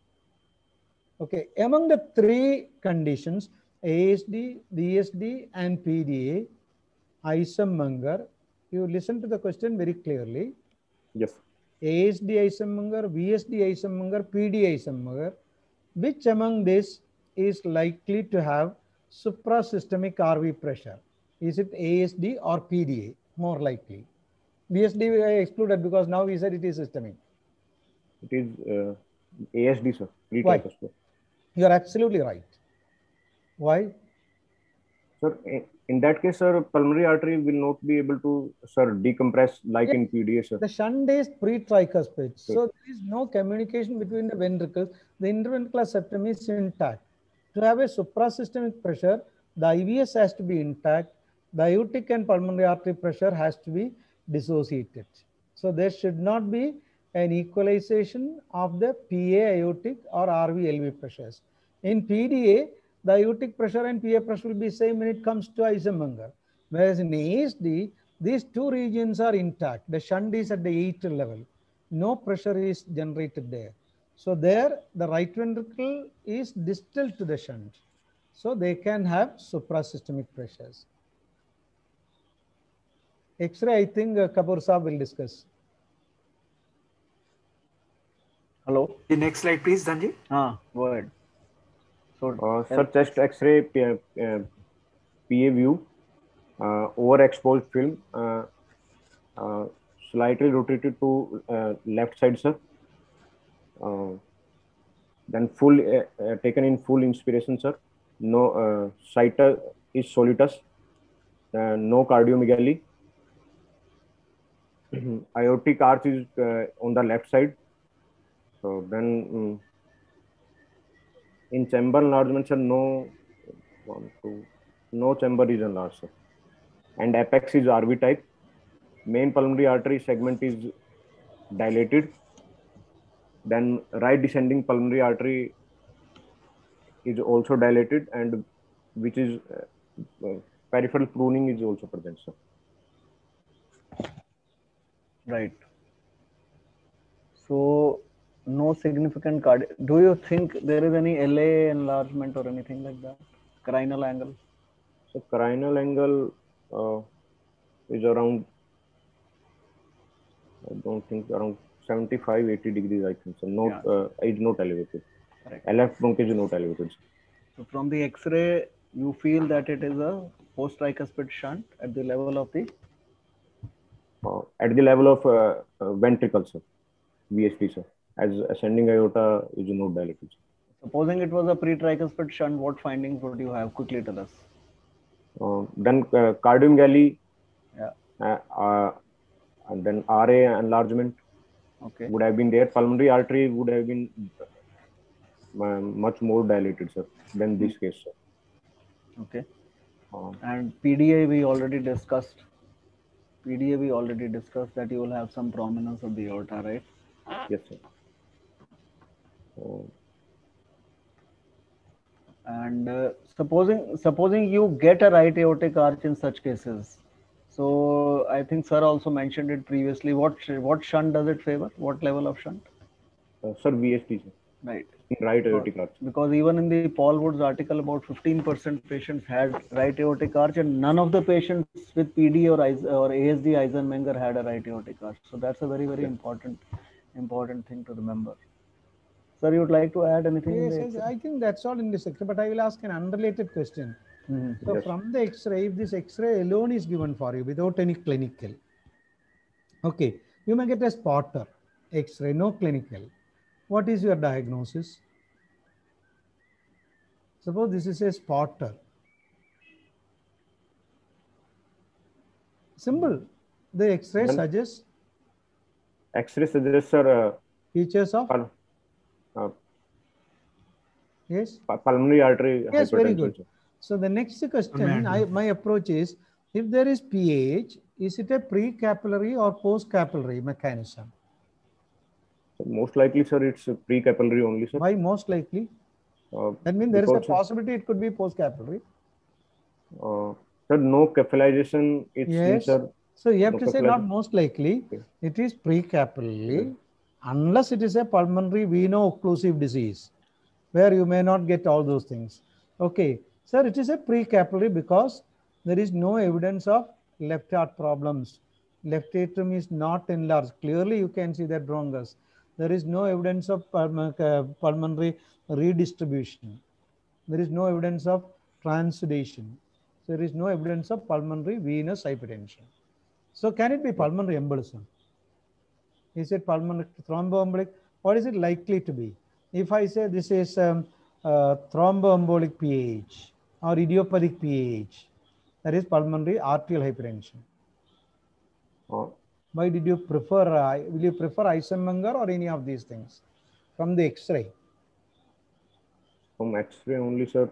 Okay, among the 3 conditions, ASD, VSD, and PDA, Eisenmenger, you listen to the question very clearly. Yes. ASD Eisenmenger, VSD Eisenmenger, PDA Eisenmenger, which among this is likely to have suprasystemic RV pressure? Is it ASD or PDA? More likely. VSD I excluded because now we said it is systemic. It is ASD, sir. Why? You are absolutely right. Why? Sir, in that case, sir, pulmonary artery will not be able to, sir, decompress like in PDA, sir. The shunt is pre-tricuspid. So there is no communication between the ventricles. The interventricular septum is intact. To have a suprasystemic pressure, the IVS has to be intact. The aortic and pulmonary artery pressure has to be dissociated. So there should not be an equalization of the PA aortic or RV LV pressures. In PDA, the aortic pressure and PA pressure will be same when it comes to Eisenmenger. Whereas in ASD, these 2 regions are intact. The shunt is at the atrial level. No pressure is generated there. So there, the right ventricle is distal to the shunt. So they can have suprasystemic pressures. X-ray, I think Kapoor Saab will discuss. Hello. The next slide, please, Dhanji. Go ahead. So, sir, chest X-ray PA view, overexposed film, slightly rotated to left side, sir. Then full taken in full inspiration, sir. No situs is solitus. No cardiomegaly. Aortic arch is on the left side. So then in chamber enlargement, sir, no chamber is enlarged, sir. And apex is RV type. Main pulmonary artery segment is dilated. Then right descending pulmonary artery is also dilated, and which is peripheral pruning is also present, sir. Right. So no significant cardiac. Do you think there is any LA enlargement or anything like that? Cranial angle? So cranial angle is around, I don't think, around 75, 80 degrees, I think. So not, is not elevated. Correct. LF trunk is not elevated. So from the X-ray, you feel that it is a post-tricuspid shunt at the level of the at the level of ventricle, sir, VST, sir, as ascending aorta is not dilated. Supposing it was a pre-tricuspid shunt, what findings would you have? Quickly tell us. Then cardiomegaly, Yeah. and then RA enlargement Okay. would have been there. Pulmonary artery would have been much more dilated, sir, than this case, sir. Okay. And PDA we already discussed. PDA we already discussed that you will have some prominence of the aorta, right? Yes, sir. And supposing you get a right aortic arch in such cases, so I think sir also mentioned it previously. What shunt does it favor? What level of shunt? Sir, VST, sir. Right. Right aortic arch. Because even in the Paul Woods article, about 15% patients had right aortic arch, and none of the patients with PD or ASD Eisenmenger had a right aortic arch. So that's a very, very important thing to remember. Sir, you would like to add anything? Yes, I think that's all in this X-ray, but I will ask an unrelated question. So from the X-ray, if this X-ray alone is given for you without any clinical, okay, you may get a spotter X-ray, no clinical. What is your diagnosis? Suppose this is a spotter. Simple. The X-ray suggests. X-ray suggests, sir, features of. Yes. Pulmonary artery. Yes, very good. So the next question, my approach is, if there is PAH, is it a pre-capillary or post-capillary mechanism? So most likely, sir, it's pre-capillary only, sir. Why most likely? That means there is a possibility it could be post-capillary. Sir, no capillization. Yes. Sir, so you have to say not most likely. Okay. It is pre-capillary, unless it is a pulmonary veno-occlusive disease, where you may not get all those things. Okay, sir, it is a pre-capillary because there is no evidence of left heart problems. Left atrium is not enlarged. Clearly, you can see that bronchus. There is no evidence of pulmonary redistribution. There is no evidence of transudation. There is no evidence of pulmonary venous hypertension. So can it be pulmonary embolism? Is it pulmonary thromboembolic? What is it likely to be? If I say this is thromboembolic PAH or idiopathic PAH, that is pulmonary arterial hypertension. Why did you prefer, will you prefer Eisenmenger or any of these things from the X-ray? From X-ray only, sir.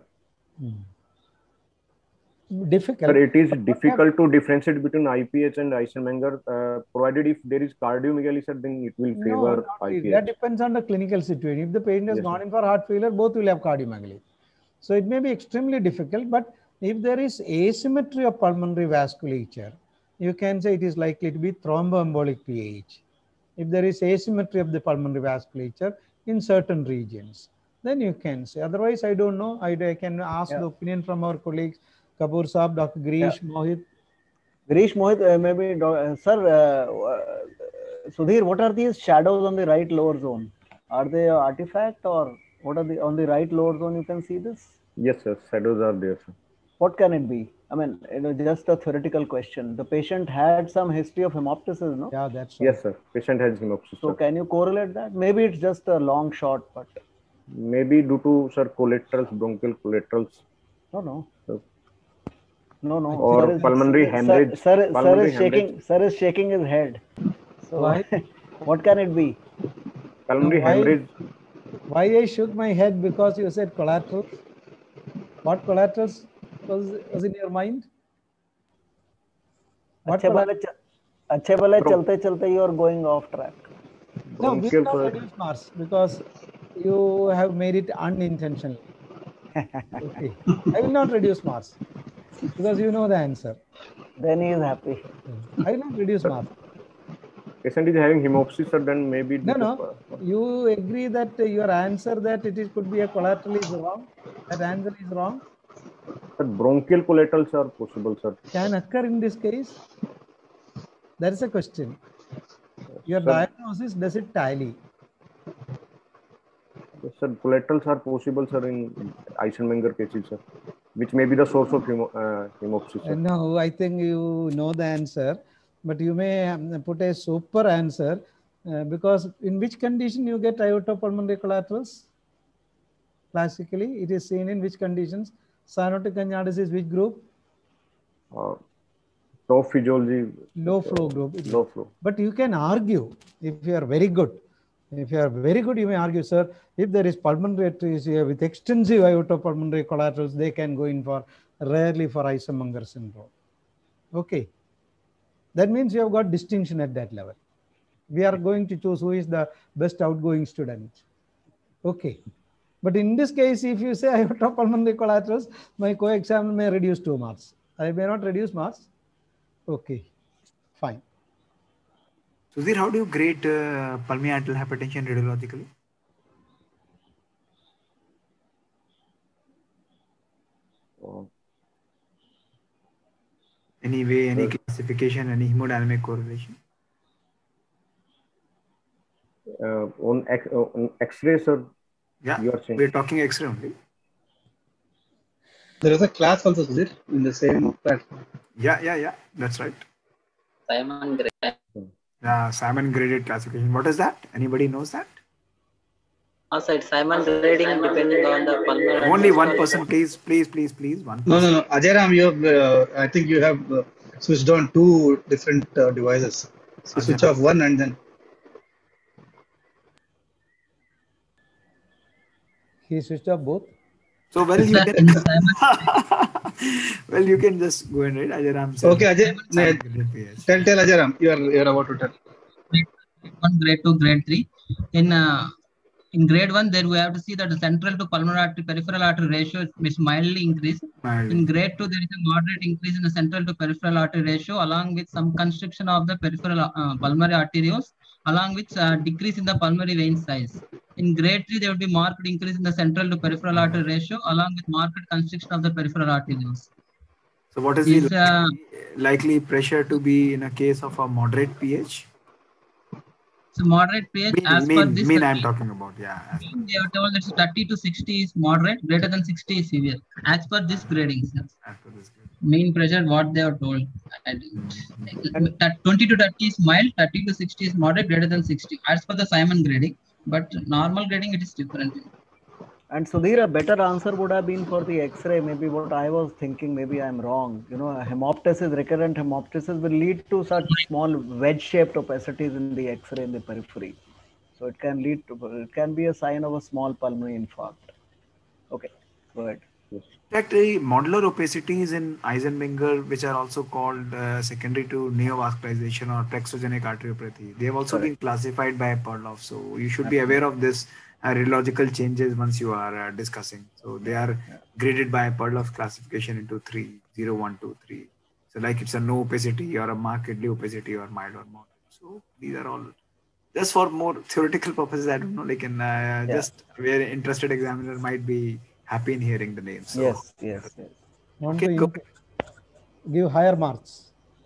Difficult. Sir, it is difficult to differentiate between IPH and Eisenmenger. Provided if there is cardiomegaly, sir, then it will favor IPH. That depends on the clinical situation. If the patient has gone in for heart failure, both will have cardiomegaly. So it may be extremely difficult, but if there is asymmetry of pulmonary vasculature, you can say it is likely to be thromboembolic PAH. If there is asymmetry of the pulmonary vasculature in certain regions, then you can say. Otherwise, I don't know. I can ask the opinion from our colleagues, Kapoor Saab, Dr. Girish Mohit. Girish Mohit, maybe, sir, Sudhir, what are these shadows on the right lower zone? Are they an artifact or what are the on the right lower zone? You can see this? Yes, sir. Shadows are there, sir. What can it be? I mean, just a theoretical question. The patient had some history of hemoptysis, no? Yeah, that's right. Yes, sir. Patient has hemoptysis. So can you correlate that? Maybe it's just a long shot, but maybe due to, sir, collaterals, bronchial collaterals. No. So, no. Or pulmonary hemorrhage. Sir is shaking his head. So why? What can it be? Pulmonary hemorrhage. Why I shook my head? Because you said collaterals. What collaterals was in your mind? अच्छे भले चलते you are going off track. No, we will not reduce marks because you have made it unintentionally. Okay. I will not reduce marks because you know the answer. Then he is happy. I will not reduce marks. patient is having hemoptysis, sir, then maybe No. You agree that your answer that could be a collateral is wrong? That answer is wrong? Sir, bronchial collaterals are possible, sir. Can occur in this case? That is a question. Your Sir, diagnosis, does it tally? sir, collaterals are possible, sir, in Eisenmenger cases, sir, which may be the source of hemoptysis, sir. No, I think you know the answer, but you may put a super answer because in which condition you get aortopulmonary collaterals? Classically, it is seen in which conditions? Cyanotic angiopathy is which group? Top physiology. Low flow group. Low flow. But you can argue if you are very good. If you are very good, you may argue, sir, if there is pulmonary atresia with extensive aortopulmonary collaterals, they can go in for rarely for Eisenmenger syndrome. Okay. That means you have got distinction at that level. We are going to choose who is the best outgoing student. Okay. But in this case, if you say aortopulmonary collaterals, my co-examiner may reduce 2 marks. I may not reduce marks. Okay. Fine. Sudhir, how do you grade pulmonary arterial hypertension radiologically? Any way, any classification, any hemodynamic correlation? On X-ray, sir. Yeah, you are saying. We're talking X-ray only. There is a class also, Sudhir, in the same platform. Yeah. That's right. Simon Gray. Yeah, Simon graded classification. What is that? Anybody knows that? Outside Simon grading depending on the pulmonary. Only one person, please. One. No. Ajayram, you have, I think you have switched on 2 different devices. So switch off one and then. He switched off both. So well, you can, well, you can just go and read Ajayram. Okay, Ajay, tell Ajayram, you are about to tell. Grade 2, grade 3. In grade 1, there we have to see that the central to pulmonary artery peripheral artery ratio is mildly increased. In grade 2, there is a moderate increase in the central to peripheral artery ratio, along with some constriction of the peripheral pulmonary arterioles, along with decrease in the pulmonary vein size. In grade 3, there will be marked increase in the central to peripheral artery ratio, along with marked constriction of the peripheral arterioles. So, what is the likely pressure to be in a case of a moderate pH? So moderate pH as per this. I'm talking about, yeah. They are told that 30 to 60 is moderate, greater than 60 is severe. As per this grading, sir. Mean pressure, what they are told. 20 to 30 is mild, 30 to 60 is moderate, greater than 60. As per the Simon grading, but normal grading it is different. And Sudhir, a better answer would have been for the X-ray. Maybe what I was thinking, maybe I'm wrong. You know, hemoptysis, recurrent hemoptysis will lead to such small wedge-shaped opacities in the X-ray in the periphery. So it can lead to, it can be a sign of a small pulmonary infarct. Okay, go ahead. In fact, modular opacities in Eisenmenger, which are also called secondary to neovascularization or plexogenic arteriopathy, they have also been classified by Perloff. So you should be aware of this radiological changes once you are discussing. So they are graded by Perloff's classification into 3, 0, 1, 2, 3. So like it's a no opacity or a markedly opacity or mild or moderate. So these are all just for more theoretical purposes. I don't know, like just where interested examiner might be happy in hearing the names. So, yes. Want to give higher marks.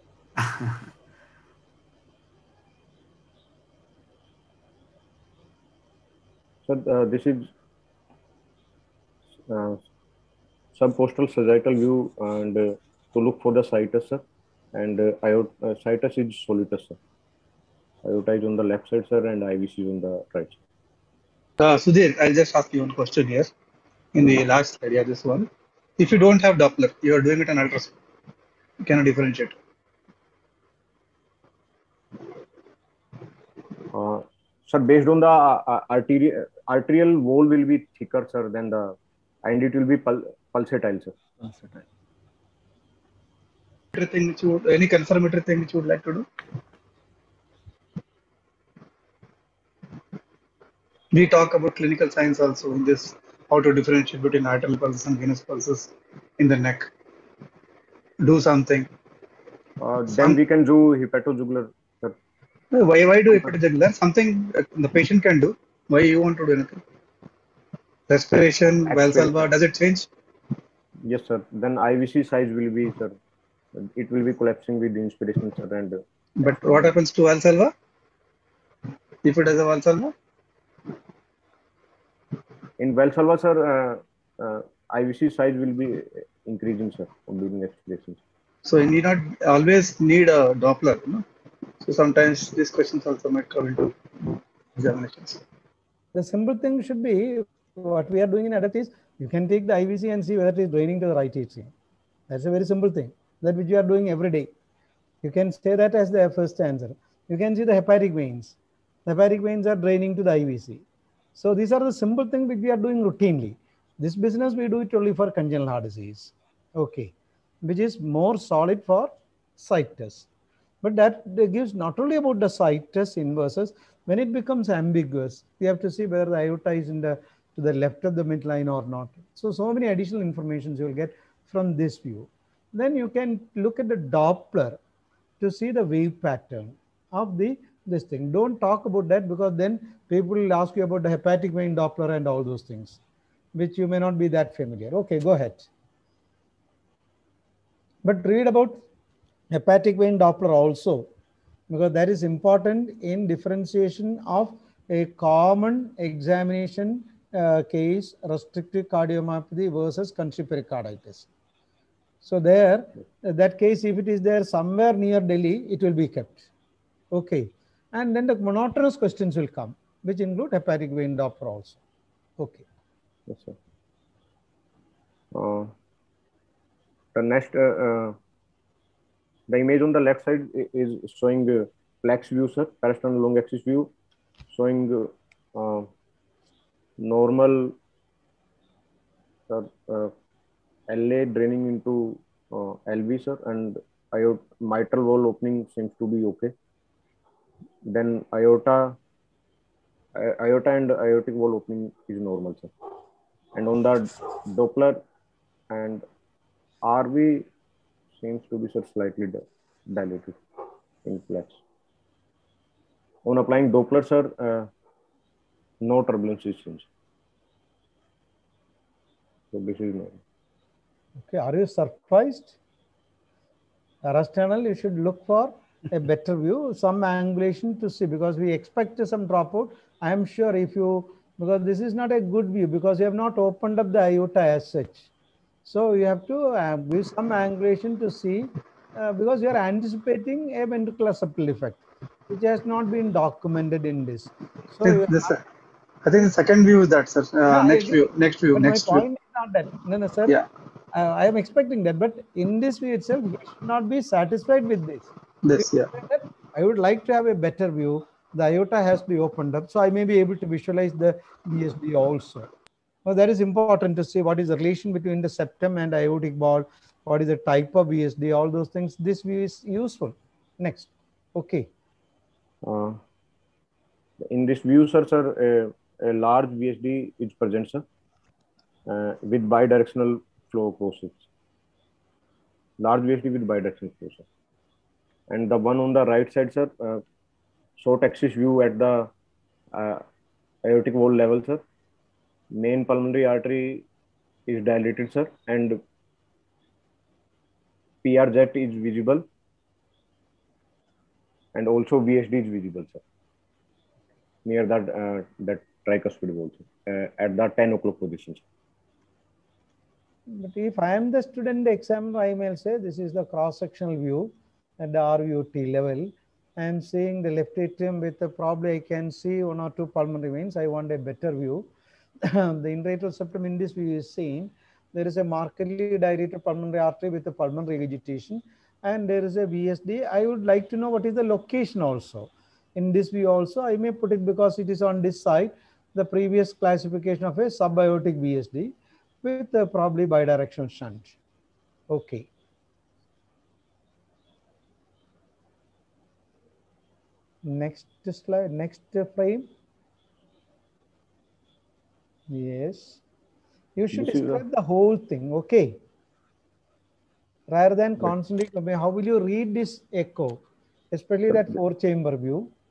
So this is subpostal sagittal view, and to look for the situs, sir, and situs is soleus, sir. Aorta is on the left side, sir, and IVC is on the right side. Sudhir, I'll just ask you one question here. In the last slide, this one. If you don't have Doppler, you are doing it on ultrasound. You cannot differentiate. Sir, based on the arterial wall will be thicker, sir, than the, and it will be pulsatile, sir. Any confirmatory thing which you would like to do? We talk about clinical science also in this, how to differentiate between arterial pulses and venous pulses in the neck. Do something. Then we can do hepatojugular, sir. Why do you put a jugular? Something the patient can do. Why you want to do anything? Respiration, Valsalva, does it change? Yes, sir. Then IVC size will be, sir. It will be collapsing with inspiration, sir. And But what happens to Valsalva? If it has a Valsalva? in Valsalva, sir, IVC size will be increasing, sir, during expiration. So you need not always need a Doppler. No? So sometimes these questions also might come into examinations. The simple thing should be what we are doing in ADAPT is you can take the IVC and see whether it is draining to the right atrium. That's a very simple thing, that which you are doing every day. You can say that as the first answer. You can see the hepatic veins. The hepatic veins are draining to the IVC. So these are the simple things which we are doing routinely. This business we do it only for congenital heart disease. Okay, which is more solid for site test. But that gives not only about the site test inverses, when it becomes ambiguous, we have to see whether the aorta is in the to the left of the midline or not. So many additional information you will get from this view. Then you can look at the Doppler to see the wave pattern of this thing. Don't talk about that because then people will ask you about the hepatic vein Doppler and all those things, which you may not be that familiar. Okay, go ahead. But read about hepatic vein Doppler also, because that is important in differentiation of a common examination case, restrictive cardiomyopathy versus constrictive pericarditis. So there, that case, if it is there somewhere near Delhi, it will be kept. Okay. And then the monotonous questions will come, which include hepatic vein Doppler also. Okay. Yes, sir. The next, the image on the left side is showing flex view, sir, parasternal long axis view, showing normal LA draining into LV, sir, and mitral wall opening seems to be okay. Then aorta and aortic wall opening is normal, sir. And on the Doppler and RV seems to be, sir, slightly dilated in flex. On applying Doppler, sir, no turbulence is seen. So this is normal. Okay, are you surprised? Arasternal, you should look for a better view, some angulation to see, because we expect some dropout. I am sure if you, because this is not a good view because you have not opened up the aorta as such. So you have to give some angulation to see because you are anticipating a ventricular septal effect, which has not been documented in this. So I think the second view is that, sir. Next view. But my point is not that. No, sir. Yeah. I am expecting that, but in this view itself, you should not be satisfied with this. Yeah. I would like to have a better view. The aorta has to be opened up, so I may be able to visualize the VSD also. Well, that is important to see what is the relation between the septum and aortic ball, what is the type of VSD, all those things. This view is useful. Next. Okay. In this view, sir, a large VSD is present, sir, with bidirectional flow process. Large VSD with bidirectional flow, sir. And the one on the right side, sir, short axis view at the aortic wall level, sir. Main pulmonary artery is dilated, sir, and PR jet is visible, and also VSD is visible, sir, near that tricuspid wall, sir, at the 10 o'clock position, sir. But if I am the student examiner, I may say this is the cross-sectional view at the RVOT level. I am seeing the left atrium with probably I can see one or two pulmonary veins. I want a better view. The intraatrial septum in this view is seen. There is a markedly dilated pulmonary artery with a pulmonary regurgitation, and there is a VSD. I would like to know what is the location also. In this view also, I may put it because it is on this side, the previous classification of a subaortic VSD with probably bidirectional shunt. Okay. Next slide, next frame. Yes. You should describe the whole thing, okay? Rather than concentrate, how will you read this echo, especially that 4-chamber view?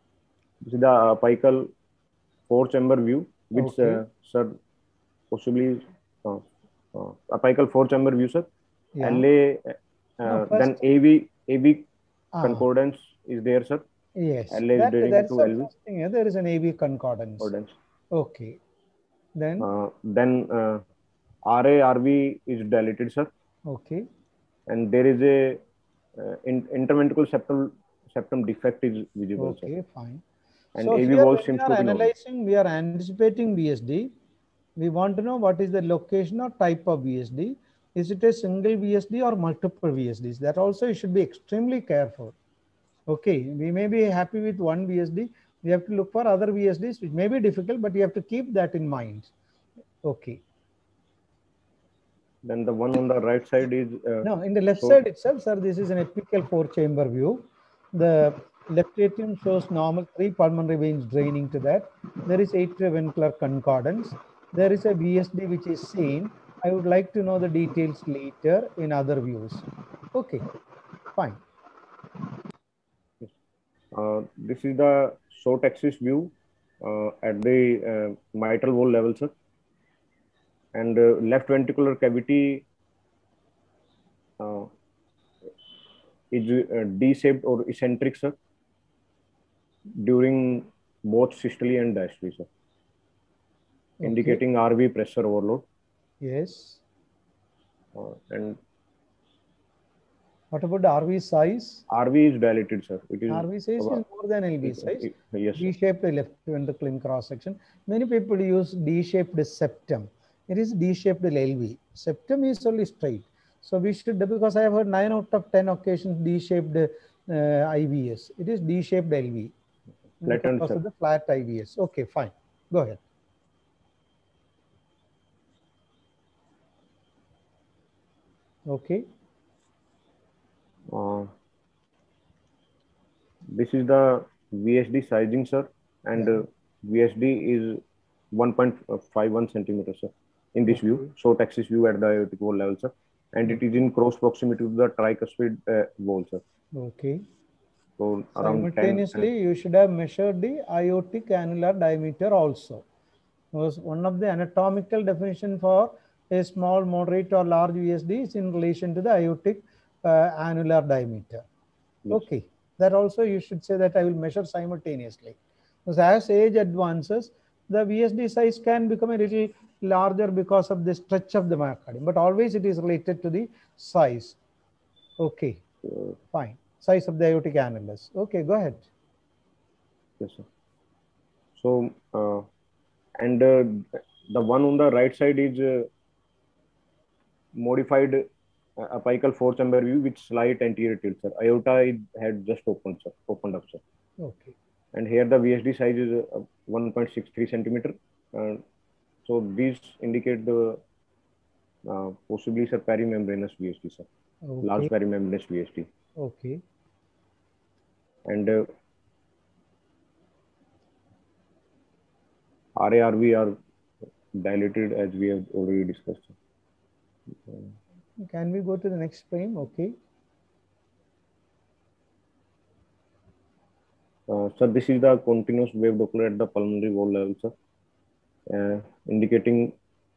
This is the apical four-chamber view, which Okay. sir possibly apical four-chamber view, sir. Yeah. LA, No, then first, AV ah, concordance is there, sir. yes, LA is leading that's to the LV first thing. Yeah, there is an AB concordance. concordance. Okay. Then, Then RA RV is dilated, sir. okay. And there is a interventricular septum defect is visible, sir. Okay, fine. And So AV here wall when we seems are to be normal. analyzing, we are anticipating VSD. We want to know what is the location or type of VSD. Is it a single VSD or multiple VSDs? That also you should be extremely careful. Okay, we may be happy with one VSD. We have to look for other VSDs, which may be difficult, but you have to keep that in mind. Okay. Then the one on the right side is Now, in the left so side itself, sir, this is an apical four-chamber view. The left atrium shows normal 3 pulmonary veins draining to that. There is atrioventricular concordance. There is a VSD which is seen. I would like to know the details later in other views. Okay, fine. this is the short axis view at the mitral wall level, sir. And left ventricular cavity is D-shaped or eccentric, sir, during both systole and diastole, sir, Okay. indicating RV pressure overload. Yes. And What about the RV size? RV is dilated, sir. It is RV size is more than LV size. Yes, sir. D-shaped left ventricle in cross section. Many people use D-shaped septum. It is D-shaped LV. Septum is only straight. So we should, because I have heard 9 out of 10 occasions D-shaped IVS. It is D-shaped LV. Flattened, Because sir. of the flat IVS. Okay, fine. Go ahead. Okay. This is the VSD sizing, sir, and VSD is 1.51 centimeters, sir, in this view, short axis view at the aortic wall level, sir, and it is in close proximity to the tricuspid wall, sir. Okay. So around 10. Simultaneously, you should have measured the aortic annular diameter also. Because one of the anatomical definition for a small, moderate, or large VSD is in relation to the aortic annular diameter. Yes. Okay, that also you should say that I will measure simultaneously. Because as age advances, the VSD size can become a little larger because of the stretch of the myocardium, but always it is related to the size. Okay, fine. Size of the aortic annulus. Okay, go ahead. Yes, sir. So, and the one on the right side is modified apical four-chamber view with slight anterior tilt, sir. Aorta had just opened, sir, opened up, sir. Okay. And here the VSD size is 1.63 centimeter. So these indicate the possibly, sir, perimembranous VSD, sir. Okay. Large perimembranous VSD. Okay. And RARV are dilated as we have already discussed. Can we go to the next frame? Okay. Sir, this is the continuous wave Doppler at the pulmonary wall level, sir, indicating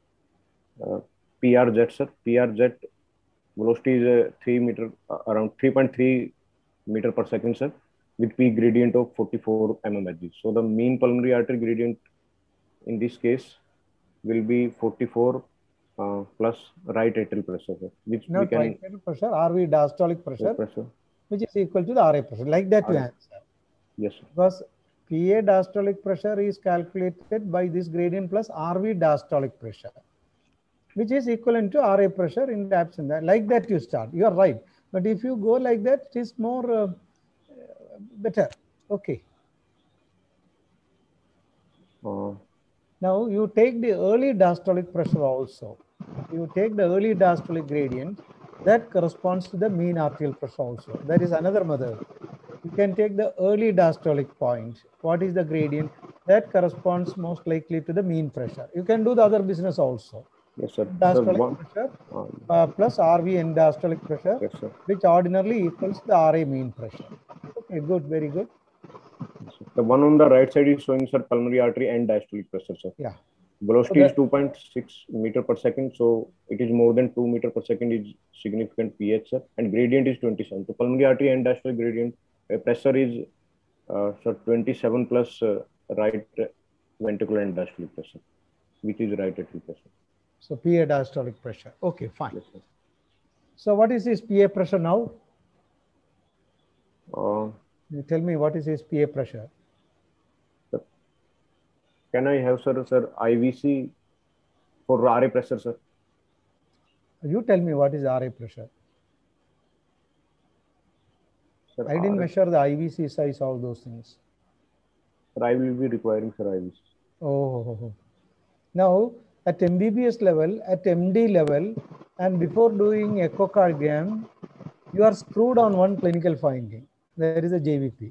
PRZ, sir. PRZ velocity is 3 meter, around 3.3 meter per second, sir, with peak gradient of 44 mmHg. So the mean pulmonary artery gradient in this case will be 44 plus right atrial pressure, sir, which Not we can right atrial pressure, RV diastolic pressure, which is equal to the RA pressure. Like that you answer. Yes, sir. Because PA diastolic pressure is calculated by this gradient plus RV diastolic pressure, which is equivalent to RA pressure in the absence. Like that you start. You are right. But if you go like that, it is more better. Okay. Now you take the early diastolic pressure also. You take the early diastolic gradient that corresponds to the mean arterial pressure also. That is another method. You can take the early diastolic point. What is the gradient? That corresponds most likely to the mean pressure. You can do the other business also. Yes, sir. Diastolic pressure plus RV end diastolic pressure, yes, sir, which ordinarily equals the RA mean pressure. Okay, good, very good. Yes, sir. The one on the right side is showing, sir, pulmonary artery and diastolic pressure, sir. Yeah. Velocity is 2.6 meter per second, so it is more than 2 meter per second is significant pH, sir, and gradient is 27. So pulmonary artery and diastolic gradient pressure is sir 27 plus right ventricular and diastolic pressure, which is right atrial pressure. So PA diastolic pressure. Okay, fine. Yes, sir. So what is his PA pressure now? You tell me what is his PA pressure. Sir, can I have, sir, IVC for RA pressure, sir? You tell me what is RA pressure. Sir, I didn't measure the IVC size, all those things. Sir, I will be requiring, sir, IVC. Oh. Now, at MBBS level, at MD level, and before doing echocardiogram, you are screwed on one clinical finding. There is a JVP.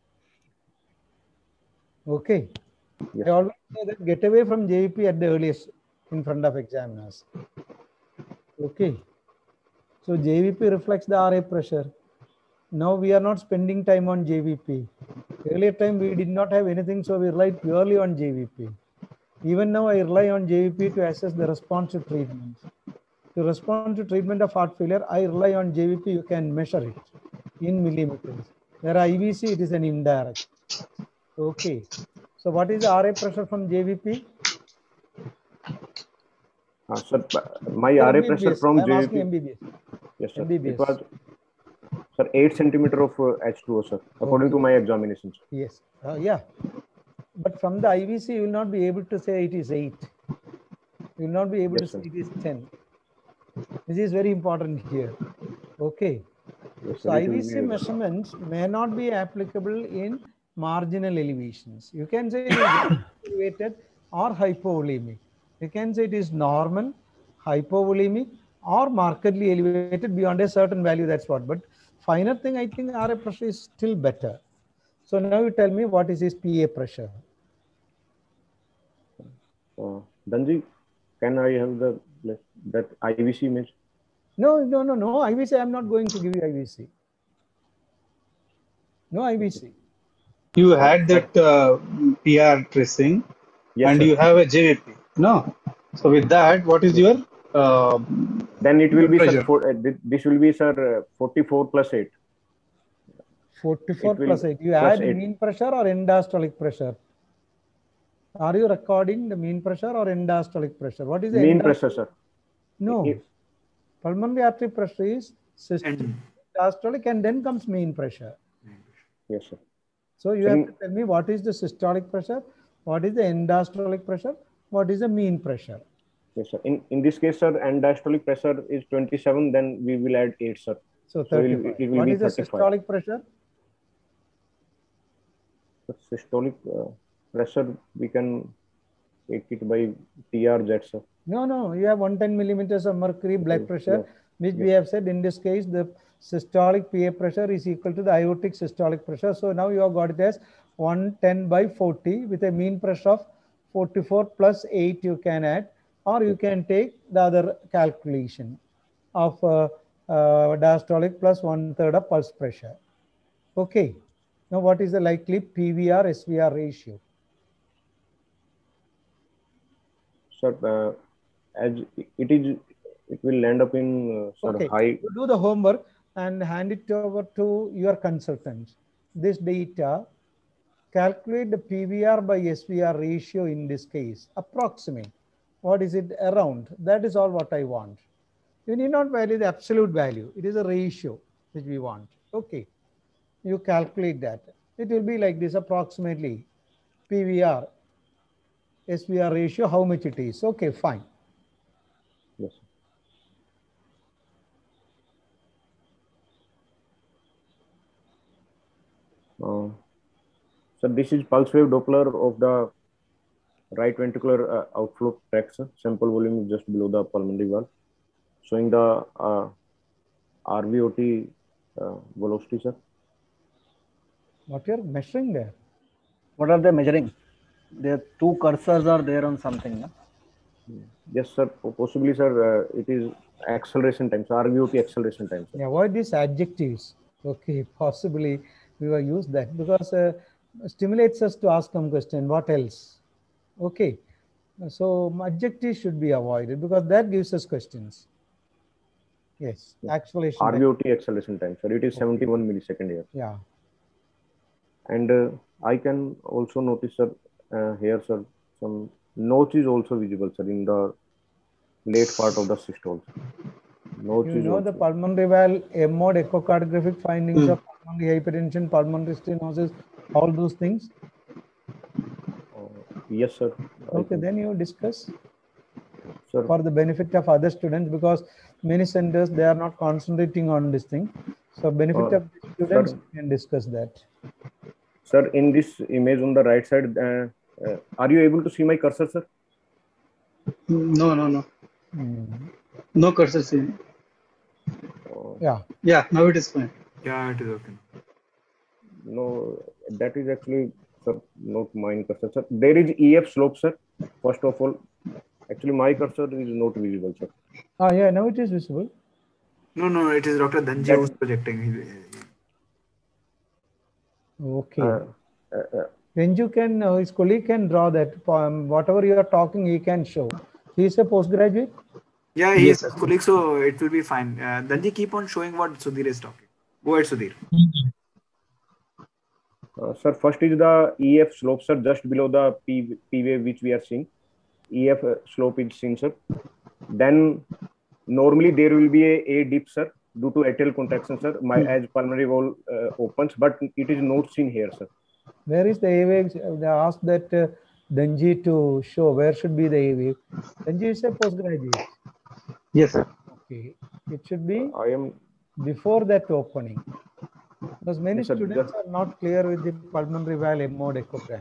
Okay. Yes. I always say that get away from JVP at the earliest in front of examiners. Okay. So JVP reflects the RA pressure. Now we are not spending time on JVP. Earlier time we did not have anything, so we relied purely on JVP. Even now I rely on JVP to assess the response to treatment. To respond to treatment of heart failure, I rely on JVP. You can measure it in millimeters. Where IVC, it is an indirect. Okay. So what is the RA pressure from JVP? Sir, my RA pressure from I'm JVP. asking MBBS. Yes, sir. MBBS. It was, sir, 8 centimeter of H2O, sir, according to my examinations. Yes. Yeah. But from the IVC, you will not be able to say it is 8. You will not be able to say it is 10. This is very important here. Okay. Yes, So sir, IVC measurements may not be applicable in marginal elevations. You can say it is elevated or hypovolemic. You can say it is normal, hypovolemic, or markedly elevated beyond a certain value. That's what. But finer thing, I think RA pressure is still better. So now you tell me what is his PA pressure. Danji, can I have that IVC image? No. IVC, I'm not going to give you IVC. No IVC. You had that PR tracing, yes, and sir. you have a JVP. No. So with that, what is your then it will be, pressure? Sir, this will be, sir, 44 plus 8. 44 plus 8. You add 8. Mean pressure or end diastolic pressure? Are you recording the mean pressure or end diastolic pressure? What is the mean pressure, sir? No. Pulmonary artery pressure is systolic, diastolic, and then comes mean pressure. Yes, sir. So you have to tell me what is the systolic pressure, what is the end diastolic pressure, what is the mean pressure. Yes, sir. In this case, sir, end diastolic pressure is 27, then we will add 8, sir. So 35. It will what be is the 35. systolic pressure? The systolic pressure, we can take it by TRZ, sir. No. You have 110 millimeters of mercury blood pressure, which we have said in this case, the systolic PA pressure is equal to the aortic systolic pressure. So now you have got it as 110 by 40 with a mean pressure of 44 plus 8 you can add, or you can take the other calculation of diastolic plus 1/3 of pulse pressure. Okay. Now what is the likely PVR SVR ratio? Sir, as it will end up in high. You do the homework and hand it over to your consultants. This data, calculate the PVR by SVR ratio in this case, approximate. What is it around? That is all what I want. You need not value the absolute value. It is a ratio which we want. Okay. You calculate that. It will be like this approximately. PVR, SVR ratio, how much it is. Okay, fine. Yes. So this is pulse wave Doppler of the right ventricular outflow tract, sir. Sample volume is just below the pulmonary valve, showing the RVOT velocity, sir. What you're measuring there? What are they measuring? Their two cursors are there on something. No? Yes, sir. Possibly, sir. It is acceleration time. So RVOT acceleration time. Sir. Yeah, avoid these adjectives. Okay, possibly we will use that because stimulates us to ask some question. What else? Okay. So adjectives should be avoided because that gives us questions. Yes, acceleration. RVOT acceleration time, sir. It is 71 millisecond here. Yeah. And I can also notice, sir, here, sir, some notch is also visible, sir, in the late part of the systole. Notch You is know also. the pulmonary valve M-mode echocardiographic findings of pulmonary hypertension, pulmonary stenosis, all those things. Yes, sir. Okay, then you discuss. Sir. For the benefit of other students, because many centers they are not concentrating on this thing. So benefit of the students, sir, we can discuss that. Sir, in this image on the right side, are you able to see my cursor, sir? No. No cursor seen. Yeah. Yeah, now it is fine. Yeah, it is okay. No, that is actually, sir, not mine cursor, sir. There is EF slope, sir. First of all, actually my cursor is not visible, sir. Ah, yeah, now it is visible. No, it is Dr. Dhanji who's projecting. Okay. Renju can, his colleague can draw that. Whatever you are talking, he can show. He is a postgraduate? Yeah, he is a colleague, so it will be fine. Dhanji, keep on showing what Sudhir is talking. Go ahead, Sudhir. Sir, first is the EF slope, sir, just below the P wave which we are seeing. EF slope is seen, sir. Then normally there will be a dip, sir, due to atrial contraction, sir, as pulmonary valve opens, but it is not seen here, sir. Where is the A wave? They asked that Dhanji to show where should be the A wave. Dhanji is a postgraduate. Yes, sir. Okay, it should be I am before that opening. Because many Yes, sir, students are not clear with the pulmonary valve M-mode echogram.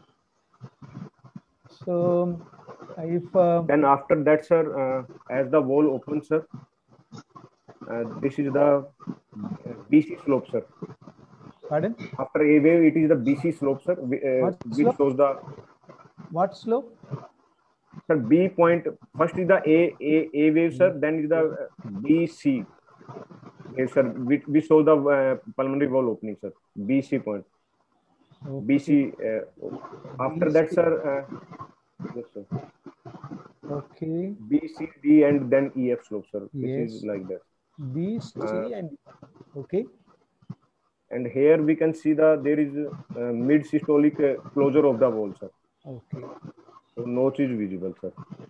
So, if then after that, sir, as the wall opens, sir, this is the BC slope, sir. Pardon? After A wave, it is the BC slope, sir, which shows the. What slope? Sir, B point. First is the A wave, sir. Then is the BC. Yes, sir. We show the pulmonary valve opening, sir. BC point. Okay. BC. After BC. That, sir. Yes, sir. Okay. BC, D, and then EF slope, sir. This is like that. B, C, and okay. And here we can see there is mid systolic closure of the wall, sir. Okay. So notch is visible, sir.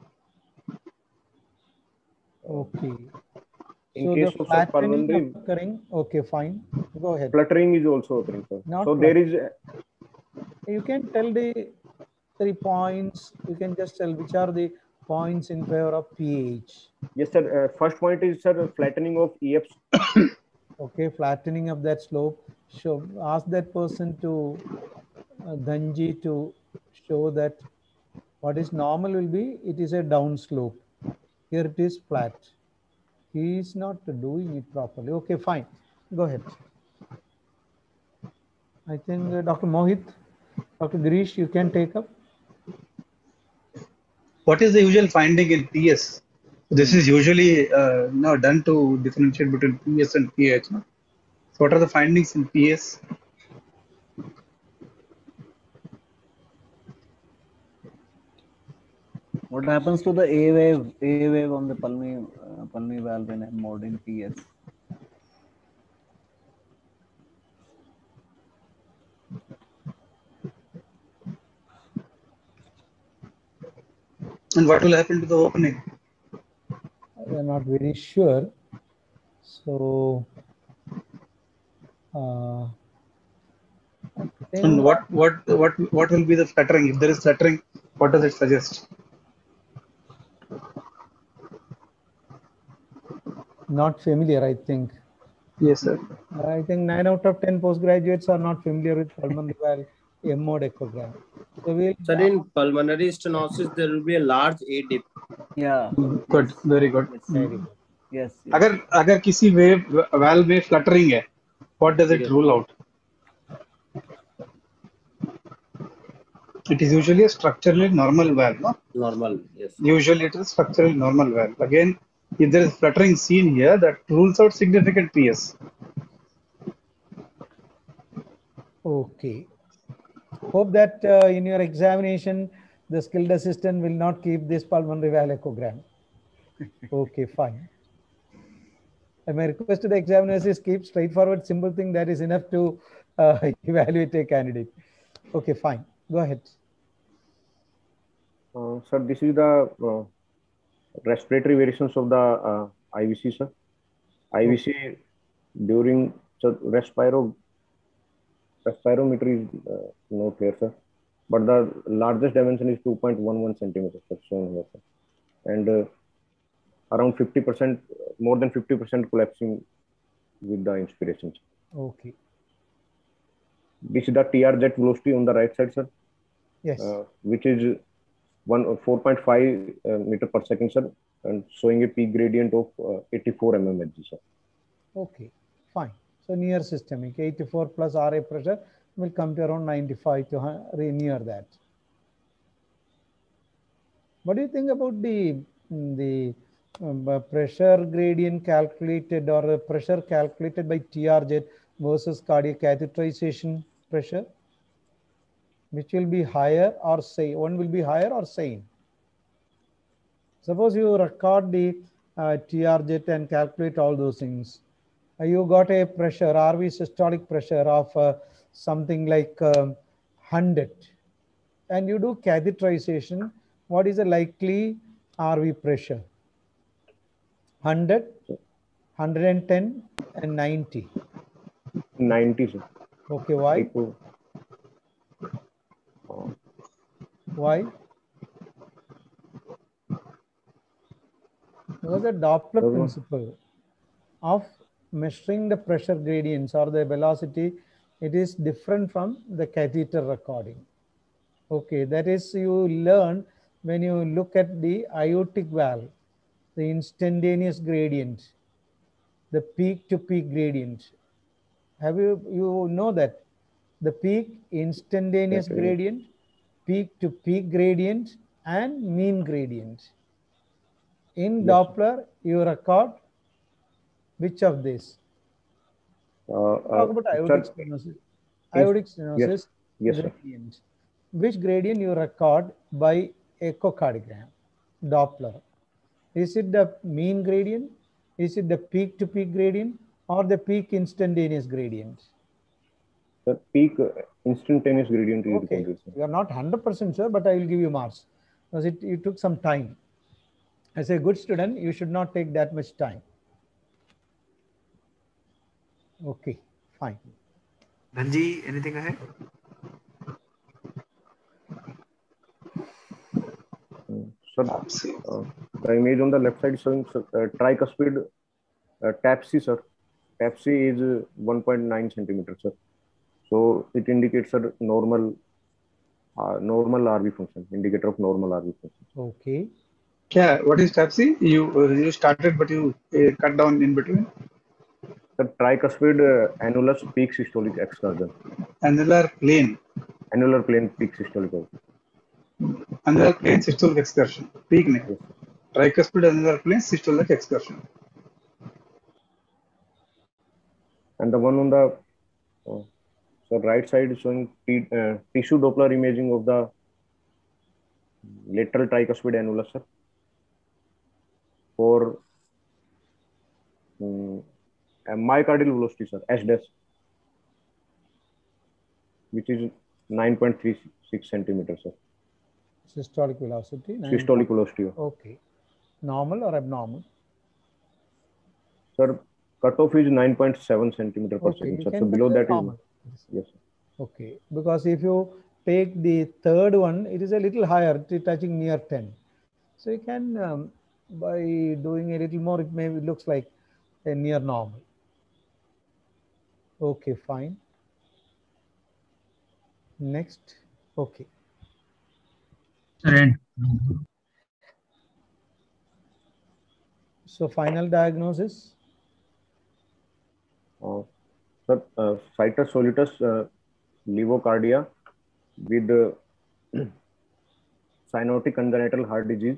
Okay. In case of pulmonary occurring, okay, fine. Go ahead. Fluttering is also occurring, sir. Not so there is. You can tell the 3 points. You can just tell which are the points in favor of PH. Yes, sir. First point is, sir, flattening of EF. Okay, flattening of that slope. So ask that person to Dhanji to show that what is normal will be, it is a down slope. Here it is flat. He is not doing it properly. Okay, fine. Go ahead. I think Dr. Mohit, Dr. Girish, you can take up. What is the usual finding in PS? This is usually now done to differentiate between PS and PH. No? So what are the findings in PS? What happens to the A wave on the pulmonary valve in M-mode in PS? And what will happen to the opening? We are not very sure. So, and what will be the fluttering? If there is fluttering, what does it suggest? Not familiar, I think. Yes, sir. I think 9 out of 10 postgraduates are not familiar with pulmonary valve M-mode echogram. So sir, in pulmonary stenosis, there will be a large A dip. Yeah. Good. Yes. Very good. Yes. Very good. Yes. अगर किसी valve में fluttering है, what does it rule out? It is usually a structurally normal valve, no? Normal, yes. Usually it is structurally normal valve. Again, if there is fluttering seen here, that rules out significant PS. Okay. Hope that in your examination, the skilled assistant will not keep this pulmonary valve echogram. Okay, fine. And my request to the examiners is keep straightforward, simple thing that is enough to evaluate a candidate. Okay, fine. Go ahead. Sir, this is the respiratory variations of the IVC, sir. IVC during respirometer is not clear, sir. But the largest dimension is 2.11 centimeters, shown here, sir. And around 50%, more than 50% collapsing with the inspiration. Okay. This is the TR jet velocity on the right side, sir. Yes. Which is 4.5 meter per second, sir, and showing a peak gradient of 84 mmHg, sir. Okay, fine. So near systemic, 84 plus RA pressure will come to around 95 to near that. What do you think about the pressure gradient calculated or the pressure calculated by TR-jet versus cardiac catheterization pressure? Which will be higher or same? One will be higher or same? Suppose you record the TR-jet and calculate all those things. You got a pressure, RV systolic pressure of something like 100. And you do catheterization. What is the likely RV pressure? 100, 110, and 90. 90, sir. Okay, why? Why? Because the Doppler principle of measuring the pressure gradients or the velocity, it is different from the catheter recording. Okay, that is you learn when you look at the aortic valve, the instantaneous gradient, the peak to peak gradient. Have you know that the peak instantaneous gradient, peak to peak gradient, and mean gradient. In Doppler, you record which of these? Talk about aortic stenosis. Aortic stenosis gradient. Which gradient you record by echocardiogram? Doppler. Is it the mean gradient? Is it the peak to peak gradient or the peak instantaneous gradient? The peak instantaneous gradient is okay. You are not 100% sure, but I will give you marks because it took some time. As a good student, you should not take that much time. Okay, fine. Dhanji, anything ahead? Sir, the image on the left side showing tricuspid TAPC, sir. TAPC is 1.9 centimeters, sir. So it indicates a normal RV function, indicator of normal RV function. Okay. Yeah, what is TAPC? You started, but you cut down in between. The tricuspid annulus peak systolic excursion. Annular plane. Annular plane peak systolic. Annular plane systolic excursion. Peak name. Yes. Tricuspid annular plane systolic excursion. And the one on the right side is showing tissue Doppler imaging of the lateral tricuspid annulus, sir, for myocardial velocity, sir, S dash, which is 9.36 centimeters, sir. Systolic velocity? Systolic velocity. Okay. Normal or abnormal? Sir, cutoff is 9.7 centimeter per second, sir. So below that normal. Yes, sir. Okay. Because if you take the third one, it is a little higher, touching near 10. So you can, by doing a little more, it maybe looks like a near normal. Okay, fine. Next. Okay. So final diagnosis? Sir, situs solutus levocardia with cyanotic congenital heart disease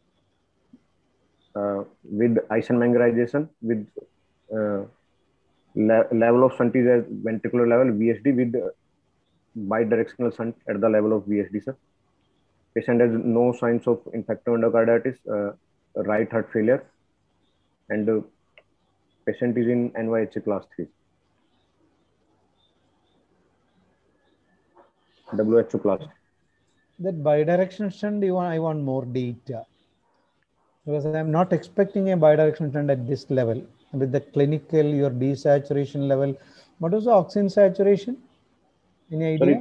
with Eisenmengerization with level of shunt is at ventricular level, VSD with bidirectional shunt at the level of VSD, sir. Patient has no signs of infective endocarditis, right heart failure, and patient is in NYHA class 3. WHO class. That bidirectional shunt, I want more data. Because I'm not expecting a bidirectional shunt at this level. With the clinical, your desaturation level. What was the oxygen saturation? Any idea?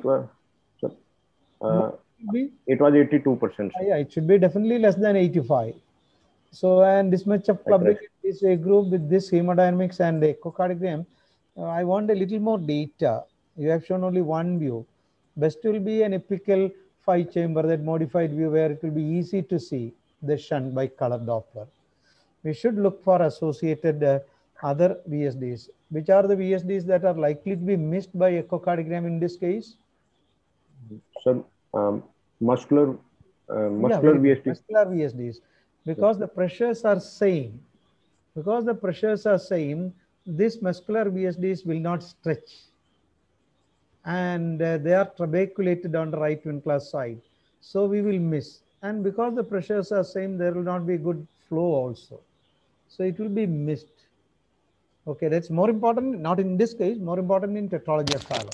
It was 82%. Yeah, it should be definitely less than 85. So, and this much of clubbing in this group with this hemodynamics and echocardiogram, I want a little more data. You have shown only one view. Best will be an apical 5-chamber, that modified view where it will be easy to see the shunt by color Doppler. We should look for associated other VSDs. Which are the VSDs that are likely to be missed by echocardiogram in this case? So, muscular VSDs. Muscular VSDs. Because the pressures are same. Because the pressures are same, these muscular VSDs will not stretch. And they are trabeculated on the right ventricular side. So we will miss. And because the pressures are same, there will not be good flow also. So it will be missed. Okay, that's more important, not in this case, more important in tetralogy of Fallot.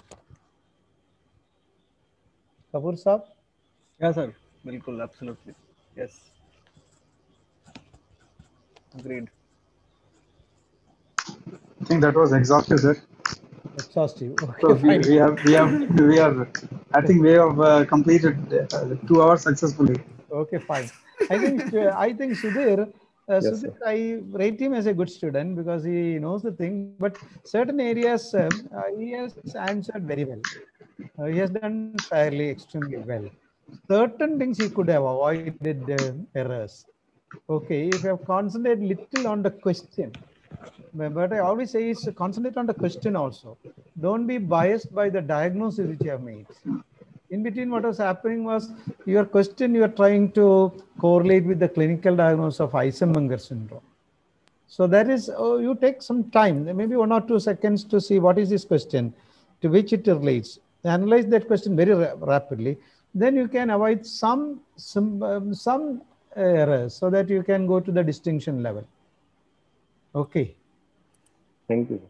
Kapoor Saab? Yes, sir. Bilkul, absolutely. Yes. Agreed. I think that was exhaustive, sir. Exhaustive. Okay, so we have. I think we have completed 2 hours successfully. Okay, fine. I think Sudhir. Yes, Sudhir, I rate him as a good student because he knows the thing. But certain areas he has answered very well. He has done fairly extremely well. Certain things he could have avoided errors. Okay, if you have concentrated little on the question. But I always say is concentrate on the question also. Don't be biased by the diagnosis which you have made. In between, what was happening was your question you are trying to correlate with the clinical diagnosis of Eisenmenger syndrome. So that is, you take some time, maybe 1 or 2 seconds to see what is this question, to which it relates. Analyze that question very rapidly. Then you can avoid some errors so that you can go to the distinction level. Okay. Thank you.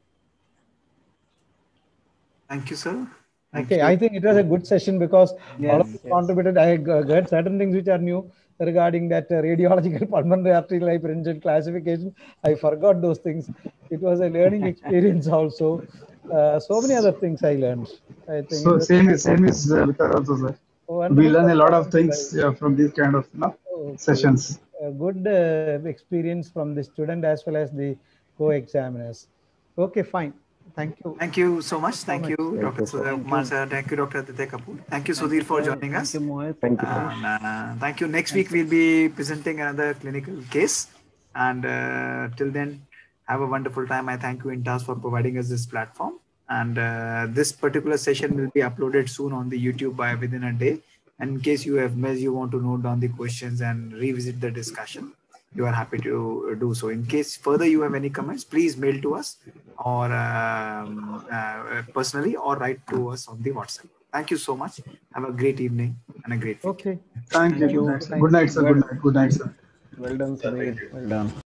Thank you, sir. Okay, I think it was a good session because all of you contributed. I heard certain things which are new regarding that radiological pulmonary arterial hypertension classification. I forgot those things. It was a learning experience also. So many other things I learned. I think so same is with us also, sir. We learn a lot of things from these kind of sessions. A good experience from the student as well as the co-examiners. Okay, fine. Thank you. Thank you so much. Thank you, Dr. Sudhir Kumar sir. Thank you, Dr. Aditya Kapoor. Thank you, Sudhir, for joining us. Thank you, Mohit. Thank you. Thank you. Next week, we'll be presenting another clinical case. And till then, have a wonderful time. I thank you, Intas, for providing us this platform. And this particular session will be uploaded soon on the YouTube by within a day. And in case you have missed, you want to note down the questions and revisit the discussion, you are happy to do so. In case further you have any comments, please mail to us or personally or write to us on the WhatsApp. Thank you so much. Have a great evening and a great week. Okay. Thank you. Good night, sir. Good night, sir. Well done, Sudhir. Well done.